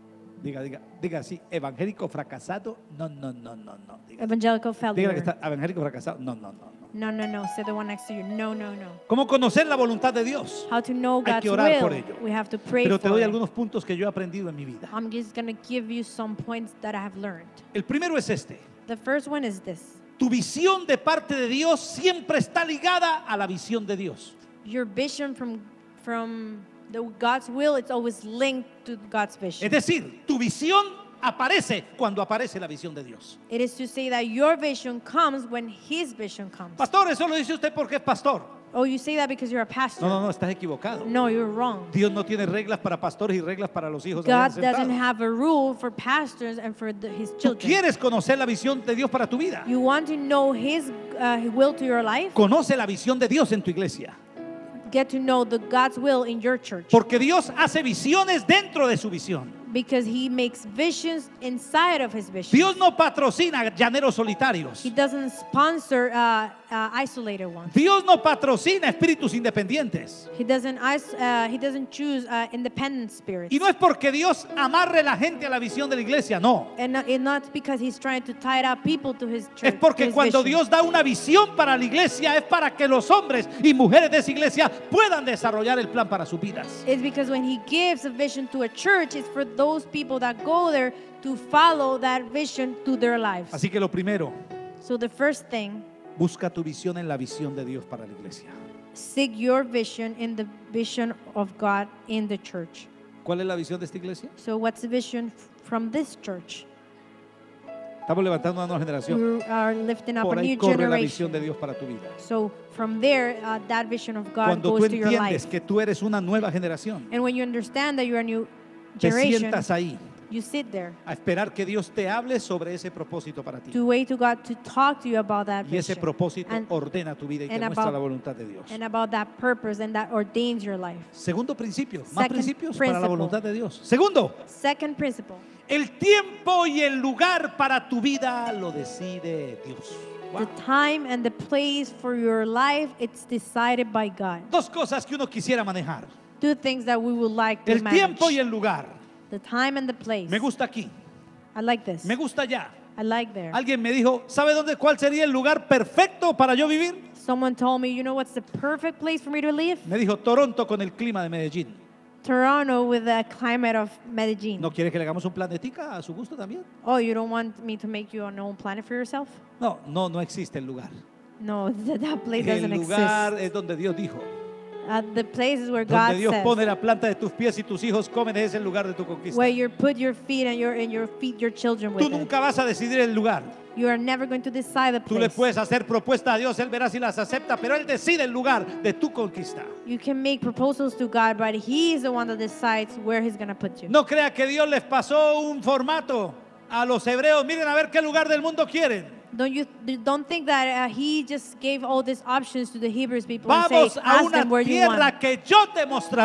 diga así, evangélico fracasado, no. Diga, Evangelical diga que failure. está evangélico fracasado, no. No. Say the one next to you. No. ¿Cómo conocer la voluntad de Dios? How to know Hay God's que orar por will? ello. We have to pray Pero te for doy it. algunos puntos que yo he aprendido en mi vida. I'm just going to give you some points that I have learned. El primero es este: The first one is this. tu visión de parte de Dios siempre está ligada a la visión de Dios. Your vision from the God's will, it's always linked to God's vision. Es decir, tu visión aparece cuando aparece la visión de Dios. It is to say that your vision comes when His vision comes. Pastor, eso lo dice usted porque es pastor. Oh, you say that because you're a pastor. No, estás equivocado. No, you're wrong. Dios no tiene reglas para pastores y reglas para los hijos. allá God doesn't sentados. have a rule for pastors and for His Tú children. quieres conocer la visión de Dios para tu vida. You want to know His will to your life? Conoce la visión de Dios en tu iglesia. Get to know God's will in your church. Porque Dios hace visiones dentro de su visión. Because He makes visions inside of His vision. Dios no patrocina llaneros solitarios. He doesn't sponsor isolated ones. Dios no patrocina espíritus independientes. He doesn't choose independent spirits. Y no es porque Dios amarre la gente a la visión de la iglesia, no. And not because He's trying to tie up people to His church. Es porque to his cuando vision. Dios da una visión para la iglesia es para que los hombres y mujeres de esa iglesia puedan desarrollar el plan para sus vidas. It's because when He gives a vision to a church, it's for those people that go there to follow that vision to their lives. Así que lo primero, So the first thing, busca tu visión en la visión de Dios para la iglesia. seek your vision in the vision of God in the church. ¿Cuál es la visión de esta iglesia? So what's the vision from this church? Estamos levantando una nueva generación. We are lifting up Por a ahí new corre la visión generation. de Dios para tu vida. So from there, that vision of God Cuando tú goes to your entiendes life. que tú eres una nueva generación, And when you understand that you're a new te generation, sientas ahí you sit there a esperar que Dios te hable sobre ese propósito para ti. to wait to God to talk to you about that Y ese vision propósito and, ordena tu vida y te and muestra about- la voluntad de Dios. and about that purpose, and that ordains your life. Segundo principio, más Second principios para la principle. voluntad de Dios. Segundo, Second principle, el tiempo y el lugar para tu vida lo decide Dios. Wow. the time and the place for your life, it's decided by God. Dos cosas que uno quisiera manejar: Two things that we would like to el manage. tiempo y el lugar. The time and the place. Me gusta aquí, I like this. me gusta allá. I like there. Alguien me dijo, ¿sabe cuál sería el lugar perfecto para yo vivir? Someone told me, you know what's the perfect place for me to live? Me dijo, Toronto con el clima de Medellín. Toronto with the climate of Medellin. ¿No quiere que le hagamos un planetica a su gusto también? Oh, you don't want me to make you a known planet for yourself? No existe el lugar. No, that place El doesn't lugar exist. es donde Dios dijo. The place is where God Donde Dios says. pone la planta de tus pies y tus hijos comen, es el lugar de tu conquista. Where you put your feet and your feet your children with Tú it. nunca vas a decidir el lugar. You are never going to decide the Tú le place. puedes hacer propuestas a Dios, Él verá si las acepta, pero Él decide el lugar de tu conquista. You can make proposals to God, but He is the one that decides where He's going to put you. No crea que Dios les pasó un formato a los hebreos. Miren a ver qué lugar del mundo quieren. Don't think that He just gave all these options to the Hebrews people Vamos and say, a ask una them where you want. tierra que yo te mostraré.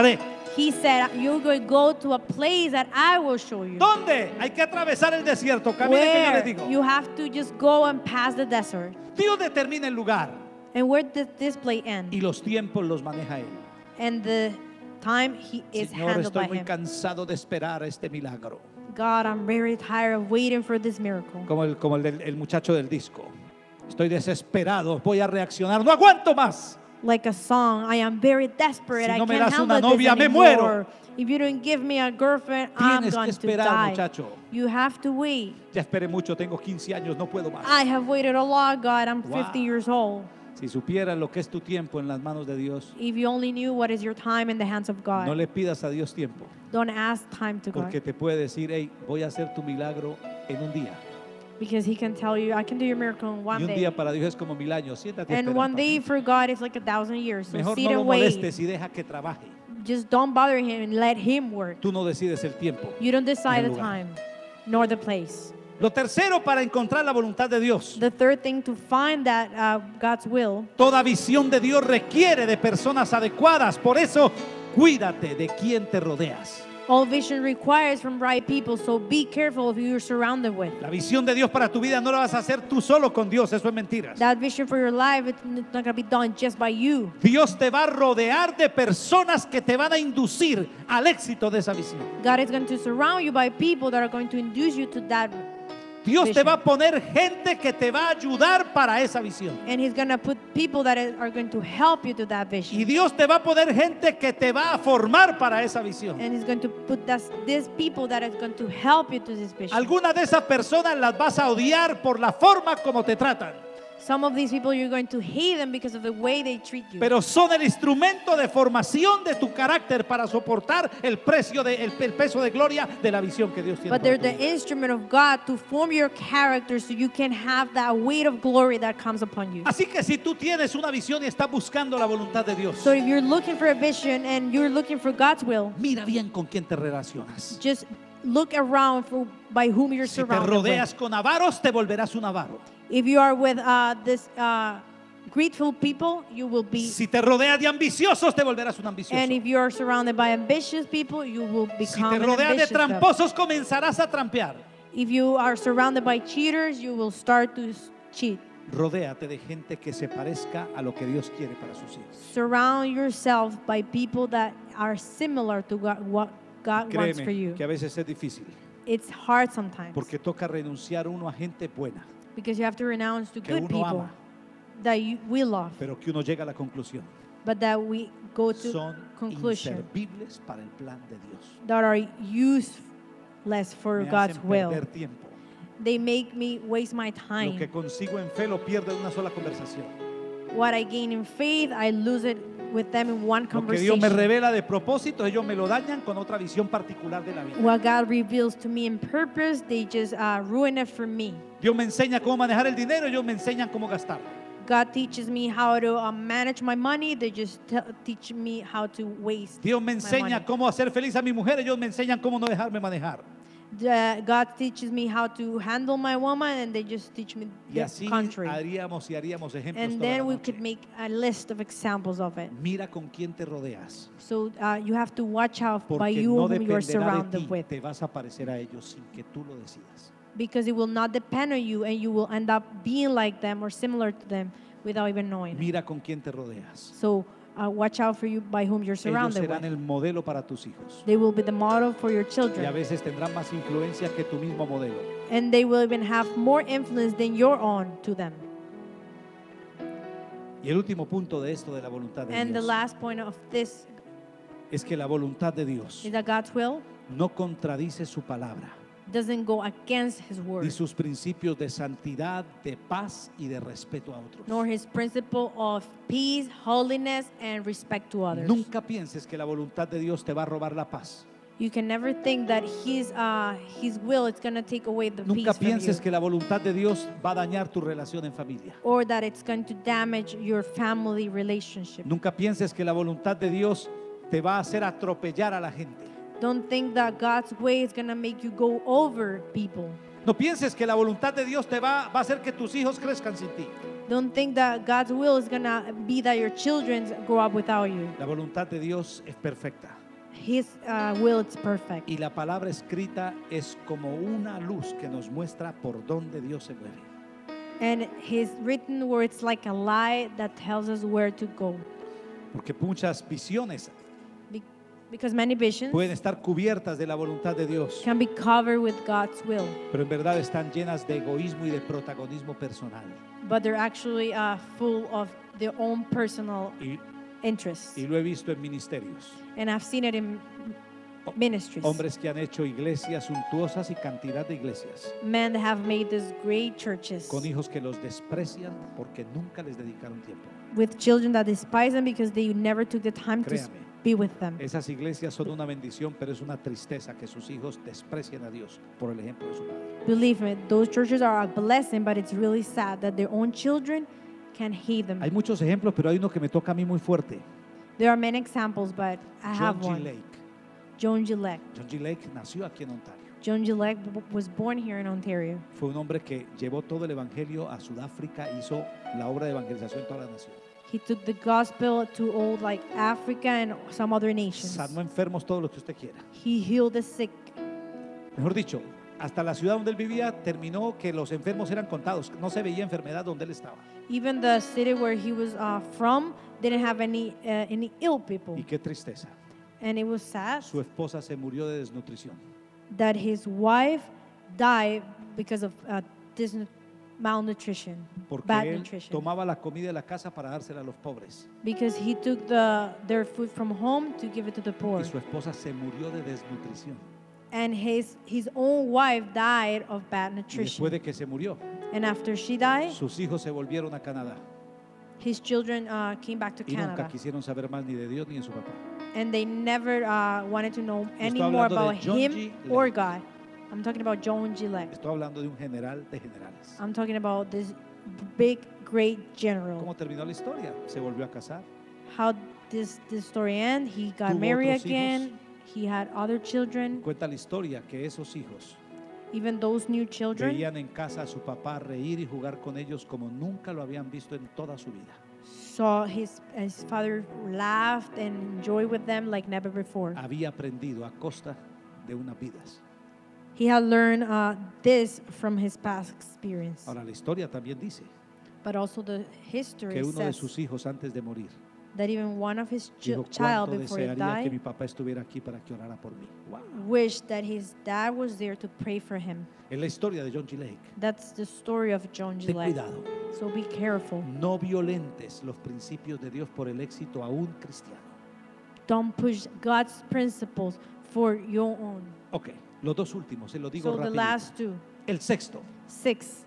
He said, you're going to go to a place that I will show you. ¿Dónde? Hay que atravesar el desierto. Camine que yo les Where digo. you have to just go and pass the desert. Dios determina el lugar And where does this play end? y los tiempos los maneja Él. And the time is Señor, handled by estoy muy him. cansado de esperar este milagro. God, I'm very tired of waiting for this miracle. Como el muchacho del disco. Estoy desesperado, voy a reaccionar, no aguanto más. Like a song, I am very desperate. Si I no me can't das una handle this novia, me anymore. muero. If you don't give me a girlfriend, I'm Tienes que going to esperar, die. muchacho. You have to wait. Ya esperé mucho, tengo 15 años, no puedo más. I have waited a lot, God. I'm Wow. 50 years old. Si supieras lo que es tu tiempo en las manos de Dios, If you only knew what is your time in the hands of God, no le pidas a Dios tiempo, don't ask time to God. porque te puede decir, hey, voy a hacer tu milagro en un día. Because He can tell you, I can do your miracle in Y one un day. día para Dios es como 1000 años. Siéntate. And espera, one papá. day for God is like 1,000 years. So Mejor sit no lo and wait. molestes y deja que trabaje. Just don't bother Him and let Him work. Tú no decides el tiempo. You don't decide el the lugar. time nor the place. Lo tercero para encontrar la voluntad de Dios. The third thing to find that God's will, Toda visión de Dios requiere de personas adecuadas. Por eso, cuídate de quién te rodeas. all vision requires from right people, so be careful of who you're surrounded with. La visión de Dios para tu vida no la vas a hacer tú solo con Dios. Eso es mentiras. That vision for your life, it's not going to be done just by you. Dios te va a rodear de personas que te van a inducir al éxito de esa visión. God is going to surround you by people that are going to induce you to that. Dios te va a poner gente que te va a ayudar para esa visión. And He's going to put people that are going to help you to that Y vision. Dios te va a poner gente que te va a formar para esa visión. And He's going to put these people that are going to help you to this vision. Algunas de esas personas las vas a odiar por la forma como te tratan. Some of these people, you're going to hate them because of the way they treat you. Pero son el instrumento de formación de tu carácter para soportar el peso de gloria de la visión que Dios tiene. But para they're tu the vida. instrument of God to form your character so you can have that weight of glory that comes upon you. Así que si tú tienes una visión y estás buscando la voluntad de Dios, So if you're looking for a vision and you're looking for God's will, mira bien con quién te relacionas. just look around for by whom you're Si te surrounded rodeas with. con avaros, te volverás un avaro. If you are with this grateful people, you will be. Si te rodeas de ambiciosos, te volverás un ambicioso. And if you are surrounded by ambitious people, you will Si become te an rodeas de ambitious person. tramposos, comenzarás a trampear. If you are surrounded by cheaters, you will start to cheat. Rodéate de gente que se parezca a lo que Dios quiere para sus hijos. Surround yourself by people that are similar to what God wants for Créeme you. que a veces es difícil It's hard sometimes porque toca renunciar uno a gente buena, because you have to renounce to que good uno people ama. that we love, pero que uno llega a la conclusión. but that we go to Son conclusion inservibles para el plan de Dios. that are useless for Me God's hacen will. perder tiempo. They make me waste my Lo que time. consigo en fe lo pierdo en una sola conversación. What I gain in faith, I lose it with them in one Lo que Dios me conversation. revela de propósito, ellos me lo dañan con otra visión particular de la vida. What God reveals to me in purpose, they just ruin it for me. Dios me enseña cómo manejar el dinero, ellos me enseñan cómo gastarlo. God teaches me how to manage my money. They just teach me how to waste. Dios me my enseña money. cómo hacer feliz a mi mujer, ellos me enseñan cómo no dejarme manejar. God teaches me how to handle my woman, and they just teach me Y the así contrary. haríamos ejemplos And toda then la we noche. could make a list of examples of it. Mira con quién te rodeas, So you have to watch out by porque you no whom you are dependerá de surrounded ti, with, te vas a parecer a ellos sin que tú lo decidas. because it will not depend on you, and you will end up being like them or similar to them without even knowing. Mira con quién te rodeas. So watch out for you by whom you're Ellos surrounded serán with. el modelo para tus hijos. They will be the model for your Y a children, veces tendrán más influencia que tu mismo modelo. and they will even have more influence than your own to them. Y el último punto de esto de la voluntad de And the Dios last point of this es que la voluntad de Dios is that God's will no contradice su palabra doesn't go against His ni word, sus principios de santidad, de paz y de respeto a otros. nor His principle of peace, holiness, and respect to others. Nunca pienses que la voluntad de Dios te va a robar la paz. You can never think that His will is going to take away the Nunca peace from you, pienses que la voluntad de Dios va a dañar tu relación en familia. or that it's going to damage your family relationship. Nunca pienses que la voluntad de Dios te va a hacer atropellar a la gente. Don't think that God's way is going to make you go over people. No pienses que la voluntad de Dios te va a hacer que tus hijos crezcan sin ti. Don't think that God's will is going to be that your children grow up without you. La voluntad de Dios es perfecta. His will is perfect. Y la palabra escrita es como una luz que nos muestra por dónde Dios se mueve. And His written words like a light that tells us where to go. Porque muchas visiones Because many visions pueden estar cubiertas de la voluntad de Dios, can be covered with God's will, pero en verdad están llenas de egoísmo y de protagonismo personal. but they're actually full of their own personal Y, interests. y lo he visto en ministerios. And I've seen it in ministries. Hombres que han hecho iglesias suntuosas y cantidad de iglesias, Men that have made these great churches con hijos que los desprecian porque nunca les dedicaron tiempo. with children that despise them because they never took the time to Créame, be with them. esas iglesias son una bendición, pero es una tristeza que sus hijos desprecien a Dios por el ejemplo de su padre. Believe me, those churches are a blessing, but it's really sad that their own children can hate them. Hay muchos ejemplos, pero hay uno que me toca a mí muy fuerte. There are many examples, but I John have G. one. Lake. John Gillette. John G. Lake nació aquí en Ontario. John Gillette was born here in Ontario. Fue un hombre que llevó todo el evangelio a Sudáfrica, hizo la obra de evangelización en toda la nación. He took the gospel to old like Africa and some other nations. Sanó enfermos, todo lo que usted quiera. He healed the sick. Mejor dicho, hasta la ciudad donde él vivía terminó que los enfermos eran contados. No se veía enfermedad donde él estaba. Even the city where he was from didn't have any ill people. Y qué tristeza. And it was sad Su esposa se murió de desnutrición. that his wife died because of malnutrition, Porque bad él nutrition. tomaba la comida de la casa para dársela a los pobres. Because he took their food from home to give it to the poor. Y su esposa se murió de desnutrición. And his own wife died of bad Y después nutrition. de que se murió, And after she died, sus hijos se volvieron a Canadá. his children came back to Y nunca Canada. quisieron saber más ni de Dios ni de su papá. And they never wanted to know Estoy any more hablando de about John him G. or Lake. God. I'm talking about John Gillette. Estoy hablando de un general de generales. I'm talking about this big, great general. ¿Cómo terminó la historia? Se volvió a casar. How this story end? He got Tuvo married otros again. He had other children. Cuenta la historia que esos hijos Even those new children veían en casa a su papá reír y jugar con ellos como nunca lo habían visto en toda su vida. saw his father laughed and enjoyed with them like never before. Había aprendido a costa de unas vidas. He had learned this from his past experience. Ahora la historia también dice But also the history que uno de says sus hijos antes de morir that even one of his dijo, child cuánto before he desearía que mi died papá estuviera aquí para que orara por mí. Wow. wished that his dad was there to pray for him. Es la historia de John G. Lake. That's the story of John Ten Gillette. cuidado. So be careful. No violentes los principios de Dios por el éxito a un cristiano. Don't push God's principles for your own. Ok, los dos últimos, se los digo So the rápido. last two. El sexto, 6.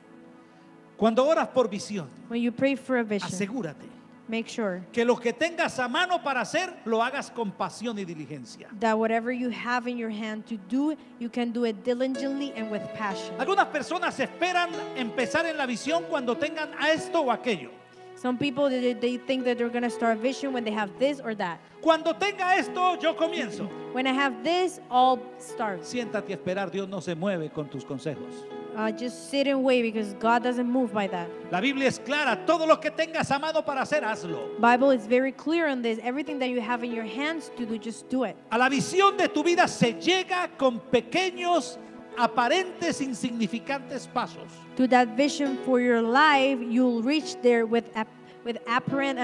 cuando oras por visión, When you pray for a vision, asegúrate make sure que lo que tengas a mano para hacer, lo hagas con pasión y diligencia. that whatever you have in your hand to do, you can do it diligently and with passion. Algunas personas esperan empezar en la visión cuando tengan a esto o aquello. Some people, they think that they're going to start a vision when they have this or that. Cuando tenga esto, yo comienzo. When I have this, I'll start. Siéntate a esperar, Dios no se mueve con tus consejos. Just sit and wait because God doesn't move by that. La Biblia es clara, todo lo que tengas a mano para hacer, hazlo. Bible is very clear on this. Everything that you have in your hands to do, just do it. A la visión de tu vida se llega con pequeños, aparentes, insignificantes pasos. To that vision for your life, you'll reach there with apparent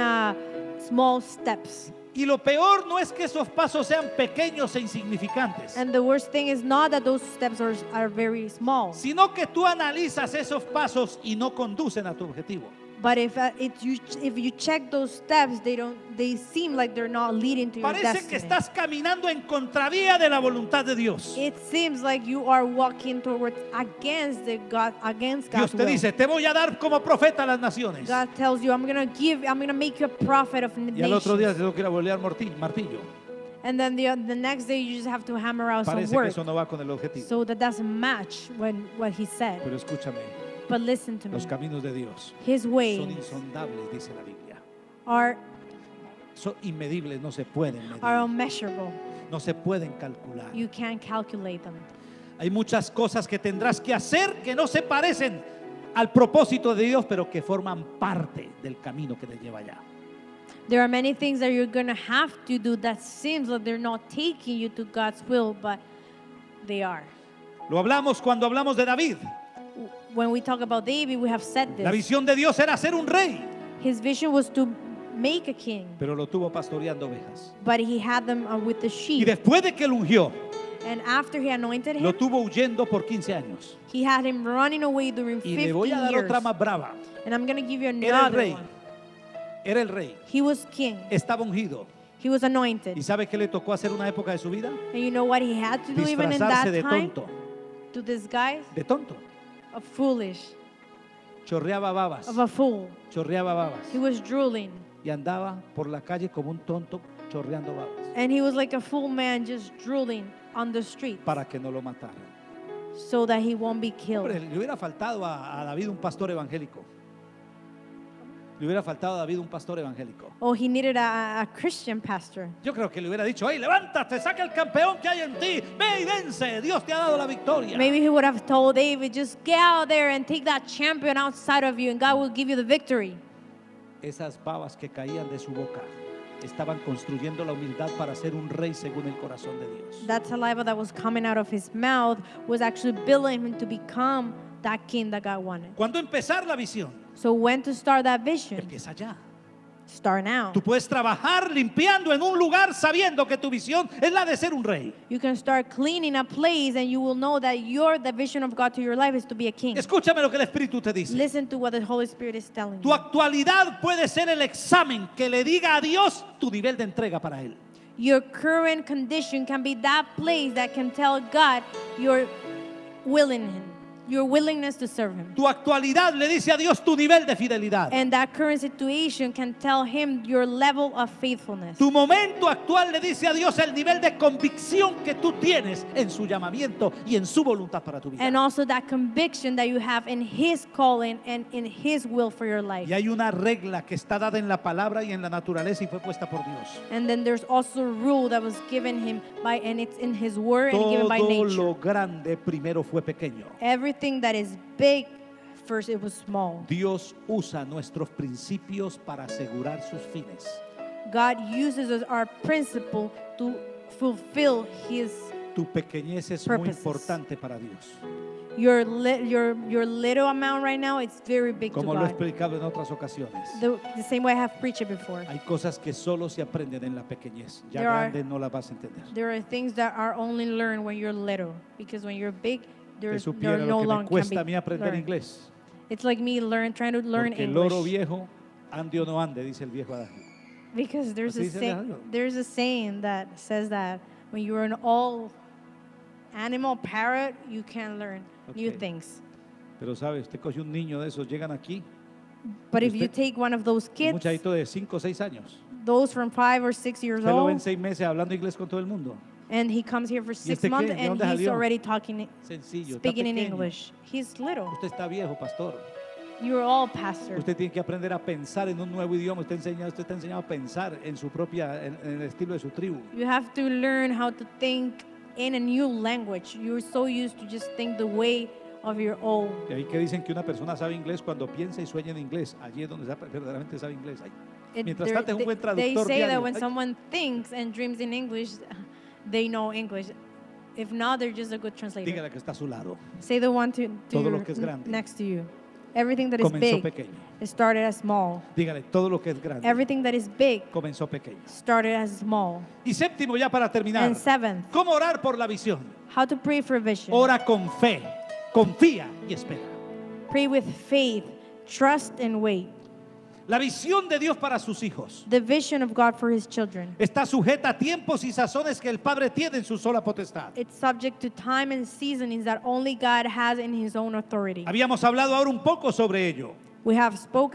small steps. Y lo peor no es que esos pasos sean pequeños e insignificantes, And the worst thing is not that those steps are very small, sino que tú analizas esos pasos y no conducen a tu objetivo. but if you check those steps, they seem like they're not leading to your Parece que destiny. estás caminando en contravía de la voluntad de Dios. It seems like you are walking towards against Dios God's te will. dice, te voy a dar como profeta a las naciones. God tells you, I'm gonna make you a prophet of Y al otro día nations. te tengo que ir a bolear martillo. And then the next day you just have to hammer out some Parece que work. eso no va con el objetivo. So that doesn't match what he said. Pero escúchame, But listen to me. los caminos de Dios His son ways insondables, dice la Biblia. are Son inmedibles, no se pueden medir, unmeasurable. no se pueden calcular. You can't calculate them. Hay muchas cosas que tendrás que hacer que no se parecen al propósito de Dios, pero que forman parte del camino que te lleva allá. There are many things that you're going to have to do that seems like they're not taking you to God's will, but they are. Lo hablamos cuando hablamos de David. When we talk about David, we have said La this. visión de Dios era ser un rey, His vision was to make a king, pero lo tuvo pastoreando ovejas. but he had them with the Y sheep. después de que lo ungió, And after he anointed lo him, tuvo huyendo por 15 años. he had him running away during Y 50 le voy a dar years. otra más brava. And I'm going to give you Era el another rey. one. Era el rey. He was king. Estaba ungido. He was anointed. ¿Y sabe qué le tocó hacer una época de su vida? And you know what he had to do even in Disfrazarse that de time? tonto. To disguise De tonto. of foolish, Chorreaba babas. of a fool. Chorreaba babas. He was drooling. Y andaba por la calle como un tonto chorreando babas. And he was like a fool man just drooling on the street Para que no lo mataran. so that he won't be killed. Hombre, le hubiera faltado a David un pastor evangélico. Le hubiera faltado a David un pastor evangélico. Oh, he needed a Christian pastor. Yo creo que le hubiera dicho, hey, levántate, saca el campeón que hay en ti, ve y vence, Dios te ha dado la victoria. Maybe he would have told David, just get out there and take that champion outside of you and God will give you the victory. Esas babas que caían de su boca estaban construyendo la humildad para ser un rey según el corazón de Dios. That saliva that was coming out of his mouth was actually building him to become that king that God wanted. ¿Cuándo empezar la visión? So when to start that vision? Empieza ya. Start now. Tú puedes trabajar limpiando en un lugar sabiendo que tu visión es la de ser un rey. You can start cleaning a place and you will know that the vision of God to your life is to be a king. Escúchame lo que el Espíritu te dice. Listen to what the Holy Spirit is telling Tu you. actualidad puede ser el examen que le diga a Dios tu nivel de entrega para Él. Your current condition can be that place that can tell God your willingness to serve Him. Tu actualidad le dice a Dios tu nivel de fidelidad. And that current situation can tell Him your level of faithfulness. Tu momento actual le dice a Dios el nivel de convicción que tú tienes en su llamamiento y en su voluntad para tu vida. And also that conviction that you have in His calling and in His will for your life. Y hay una regla que está dada en la palabra y en la naturaleza y fue puesta por Dios. And then there's also a rule that was given Him and it's in His word and given by Todo nature. lo grande primero fue pequeño. Everything that is big, first it was small. Dios usa nuestros principios para asegurar sus fines. God uses our principle to fulfill His. Tu pequeñez es muy Purposes. importante para Dios. Your little amount right now, it's very big to Como lo he God. explicado en otras ocasiones. The same way I have preached it before. Hay cosas que solo se aprenden en la pequeñez. Ya There are- grande no las vas a entender. There are things that are only learned when you're little, because when you're big, Que they're supiera no lo que me longer can cuesta a mí be aprender learned. inglés. It's like me trying to learn Porque el loro English. viejo, ande o no ande, dice el viejo adagio. Because Así dice el adagio. there's a saying that says that when you're an all animal parrot, you can learn new Okay. things. Pero sabe, usted coge un niño de esos, llegan aquí, But if Usted- you take one of those un kids, muchachito de 5 o 6 años, those from 5 or 6 years usted lo ve en old, 6 meses hablando inglés con todo el mundo. and he comes here for 6 este qué? months ¿De and dónde he's salió? already talking, Sencillo, está speaking in pequeño. English. He's little. Usted está viejo, pastor. You're all pastor. Usted tiene que aprender a pensar en un nuevo idioma. Usted está enseñado a pensar en su propia, en el estilo de su tribu. You have to learn how to think in a new language. You're so used to just think the way of your own. De ahí que dicen que una persona sabe inglés cuando piensa y sueña en inglés. Allí es donde verdaderamente sabe inglés. Ay, mientras tanto es un buen They traductor say that diario. when Ay, someone thinks and dreams in English, they know English. If not, they're just a good translator. dígale que está a su lado. Say the one to Todo lo your- que es grande. next to you. Everything that is Comenzó big, pequeño. it started as small. Dígale, todo lo que es grande Everything that is big comenzó pequeño. started as small. Y séptimo, ya para terminar, And seventh, ¿cómo orar por la visión? how to pray for vision. Ora con fe, confía y espera. Pray with faith, trust and wait. La visión de Dios para sus hijos The vision of God for His children. está sujeta a tiempos y sazones que el Padre tiene en su sola potestad. It's subject to time and seasonings that only God has in His own authority. Habíamos hablado ahora un poco sobre ello, We have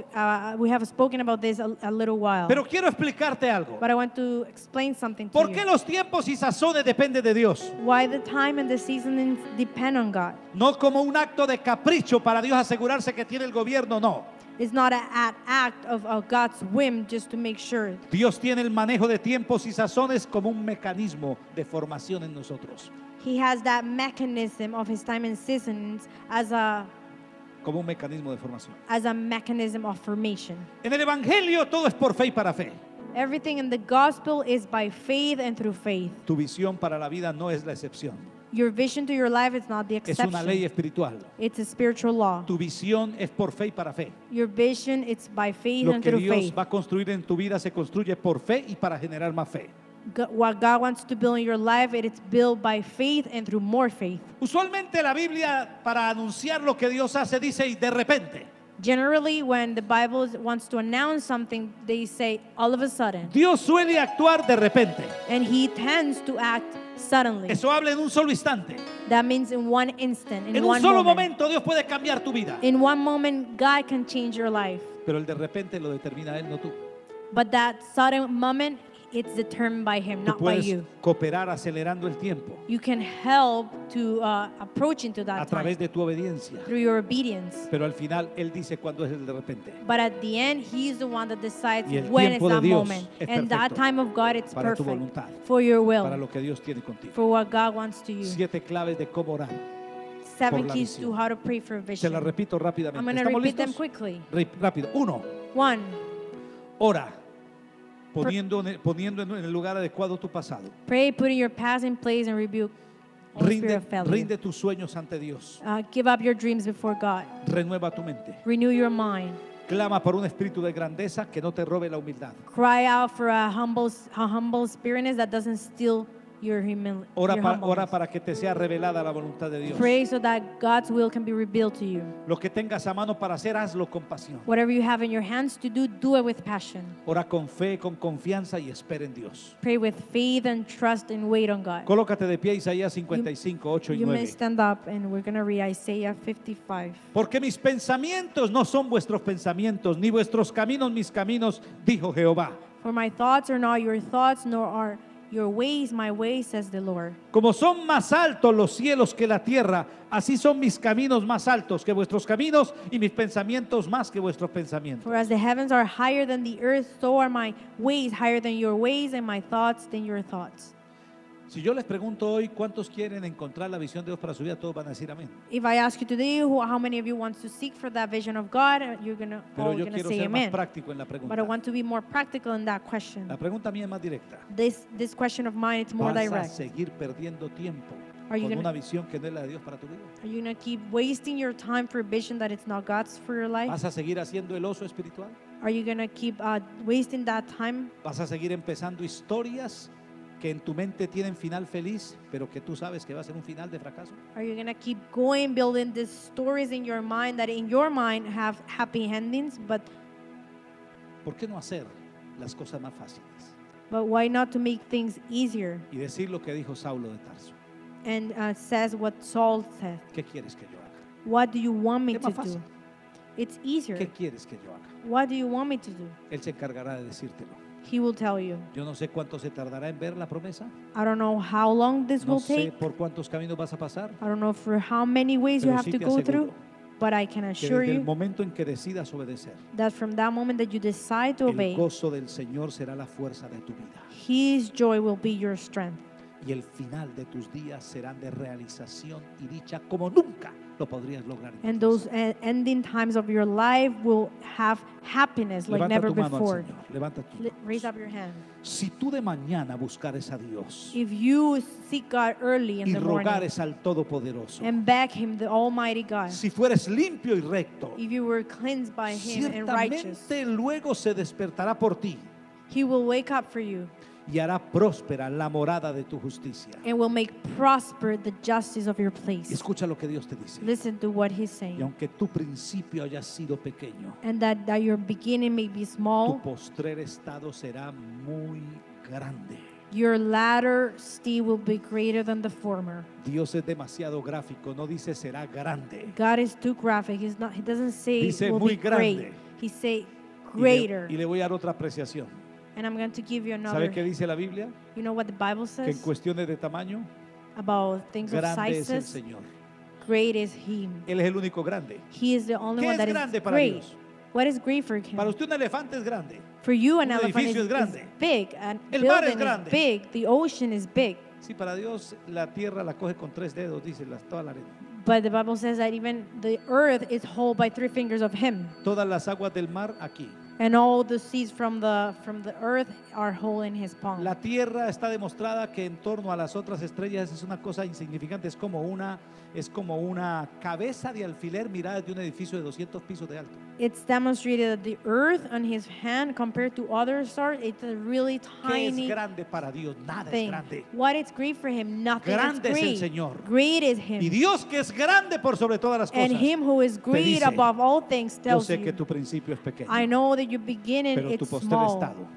spoken about this a little while. pero quiero explicarte algo. But I want to explain something to ¿Por qué you. los tiempos y sazones dependen de Dios? Why the time and the seasonings depend on God. No como un acto de capricho para Dios asegurarse que tiene el gobierno, no. It's not an act of God's whim just to make sure. Dios tiene el manejo de tiempos y sazones como un mecanismo de formación en nosotros. He has that mechanism of His time and seasons as a Como un mecanismo de formación. mechanism of formation. En el Evangelio todo es por fe y para fe. Everything in the gospel is by faith and through faith. Tu visión para la vida no es la excepción. Your vision to your life is not the Es una ley exception. espiritual. It's a spiritual law. Tu visión es por fe y para fe. Your vision, it's by faith Lo and que through Dios faith. va a construir en tu vida se construye por fe y para generar más fe. What God wants to build in your life, it's built by faith and through more faith. Usualmente la Biblia, para anunciar lo que Dios hace, dice y de repente. Generally, when the Bible wants to announce something, they say all of a sudden. Dios suele actuar de repente. And he tends to act suddenly. Eso habla en un solo instante. That means in one instant, in En un one solo moment. momento Dios puede cambiar tu vida. In one moment, God can change your life. Pero el de repente lo determina Él, no tú. But that sudden moment, it's determined by him, Tú not by puedes you. cooperar acelerando el tiempo You can help to approach into a that través time de tu obediencia. through your obedience. Pero al final Él dice cuándo es el de repente. But at the end, he's the one that decides Y el when is tiempo de that Dios moment. es And that perfecto time of God, it's para tu perfect voluntad, for your Para will, lo que Dios tiene contigo. for what God wants to you. 7 claves de cómo orar. 7 por la keys to visión. how to pray for Se vision. las repito I'm rápidamente. going to ¿Estamos repeat them listos? quickly. Rápido. 1. 1, Ora. Poniendo en el lugar adecuado tu pasado. pray putting your past in place and rebuke all spirit Rinde, of failure. rinde tus sueños ante Dios. Give up your dreams before God. Renueva tu mente. Renew your mind. Clama por un espíritu de grandeza que no te robe la humildad. Cry out for a humble spiritness that doesn't steal your humility. Ora para que te sea revelada la voluntad de Dios. Pray so that God's will can be revealed to you. Lo que tengas a mano para hacer, hazlo con pasión. Whatever you have in your hands to do it with passion. Ora con fe, con confianza y espera en Dios. Pray with faith and trust and wait on God. Colócate de pie, Isaías 55, 8 y You may 9. stand up and we're going to read Isaiah 55. Porque mis pensamientos no son vuestros pensamientos, ni vuestros caminos mis caminos, dijo Jehová. For my thoughts are not your thoughts, nor are your ways my ways, says the Lord. Como son más altos los cielos que la tierra, así son mis caminos más altos que vuestros caminos y mis pensamientos más que vuestros pensamientos. For as the heavens are higher than the earth, so are my ways higher than your ways, and my thoughts than your thoughts. Si yo les pregunto hoy cuántos quieren encontrar la visión de Dios para su vida, todos van a decir amén. If I ask you today, how many of you wants to seek for that vision of God, you're gonna Pero all yo gonna quiero say ser más amen. práctico en la But I pregunta. want to be more practical in that question. La pregunta mía es más directa. This question of mine, it's more ¿Vas a direct. seguir perdiendo tiempo Are you con gonna- una visión que no es la de Dios para tu vida? Are you gonna keep wasting your time for a vision that it's not God's for your life? ¿Vas a seguir haciendo el oso espiritual? Are you gonna keep wasting that time? ¿Vas a seguir empezando historias que en tu mente tienen final feliz, pero que tú sabes que va a ser un final de fracaso? Are you gonna keep going building these stories in your mind that in your mind have happy endings, but ¿Por qué no hacer las cosas más fáciles? why not to make things easier? Y decir lo que dijo Saulo de Tarso. And says what Saul said. ¿Qué quieres que yo haga? What do you want me Es to más fácil. do? It's easier. ¿Qué quieres que yo haga? What do you want me to do? Él se encargará de decírtelo. He will tell you. Yo no sé cuánto se tardará en ver la promesa. I don't know how long this No will sé take. por cuántos caminos vas a pasar. I don't know for how many ways you Pero have sí to te go through, aseguro but I can que assure desde el you momento en que decidas obedecer, that from that moment that you decide to el obey, gozo del Señor será la fuerza de tu vida. His joy will be your strength. Y el final de tus días serán de realización y dicha como nunca lo podrías lograr. en And tu those vida. ending times of your life will have happiness like Levanta never tu mano al before. Señor. Levanta tus Raise manos. up your hand. Si tú de mañana buscares a Dios If you seek God early in y the morning rogares al Todopoderoso, and beg Him, the Almighty God, si fueres limpio y recto, if you were cleansed by Him and righteous, ciertamente luego se despertará por ti He will wake up for you y hará próspera la morada de tu justicia. and will make prosper the justice of your Y place. escucha lo que Dios te dice. Listen to what He's Y saying. aunque tu principio haya sido pequeño, And that your beginning may be tu small, postrer estado será muy grande. your latter still will be greater than the former. Dios es demasiado gráfico, no dice será grande. God is too graphic. He doesn't say Dice it will muy be great. grande. He say Y greater. le voy a dar otra apreciación. And I'm going to give you ¿Sabe another. qué dice la Biblia? You know what the Bible Que en says cuestiones de tamaño, about things of grande es el sizes? Señor. Great is Him. Él es el único grande. He is the only ¿Qué one es that grande is para great. Dios? What is great for Him? Para usted un elefante es grande. For you, an un elephant edificio es is grande. big. An El mar es building grande. is big. The ocean is big. Sí, para Dios la tierra la coge con 3 dedos, dice toda la arena. But the Bible says that even the earth is held by 3 fingers of Him. Todas las aguas del mar aquí. And all the seeds from the earth are whole in his palm. La tierra está demostrada que en torno a las otras estrellas es una cosa insignificante, es como una cabeza de alfiler mirada de un edificio de 200 pisos de alto. It's demonstrated that the earth on his hand compared to other stars, it's a really ¿Qué es tiny grande para Dios? Nada es thing. grande. What is great for him? Nothing Grande is es el great. Señor. Great is him. Y Dios, que es grande por sobre todas las cosas, And him who is te great dice, above all things yo tells sé que you, tu principio es pequeño, I know that your beginning pero tu it's postrer small, estado,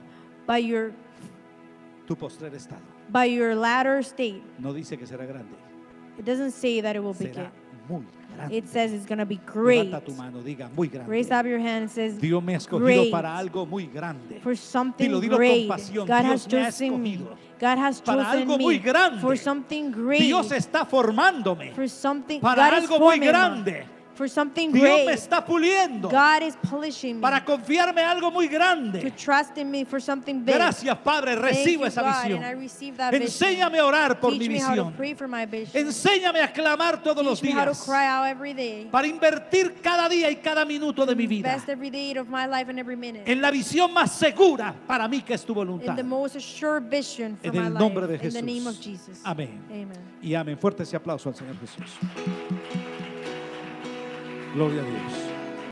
by your latter state, no dice que será grande, it doesn't say that it will be será good. muy grande. It says it's going to be great. Levanta tu mano, diga muy grande. Raise up your hand and says, Dios me ha escogido great, para algo muy grande. for something Dilo con great. pasión. God Dios has me ha chosen me. escogido God has para chosen algo muy me grande. for something great. Dios está formándome For something, para God is algo muy forming me. grande. For something Dios me great. está puliendo God is polishing me para confiarme algo muy to grande. trust in me for something big. Gracias, Padre, Thank recibo you, esa God, visión. and I receive that vision. Enséñame a orar por Teach mi me how to visión. pray for my vision. Enséñame a clamar todos los Teach me how to días cry out every day. para invertir cada día y cada minuto de mi vida Invest every day of my life and every minute. en la visión más segura para mí, que es tu voluntad. In the most assured vision for En my el life. nombre de In the name of Jesús. Jesus. Amén. Amen. Y amén. Fuerte ese aplauso al Señor Jesús. Gloria a Dios.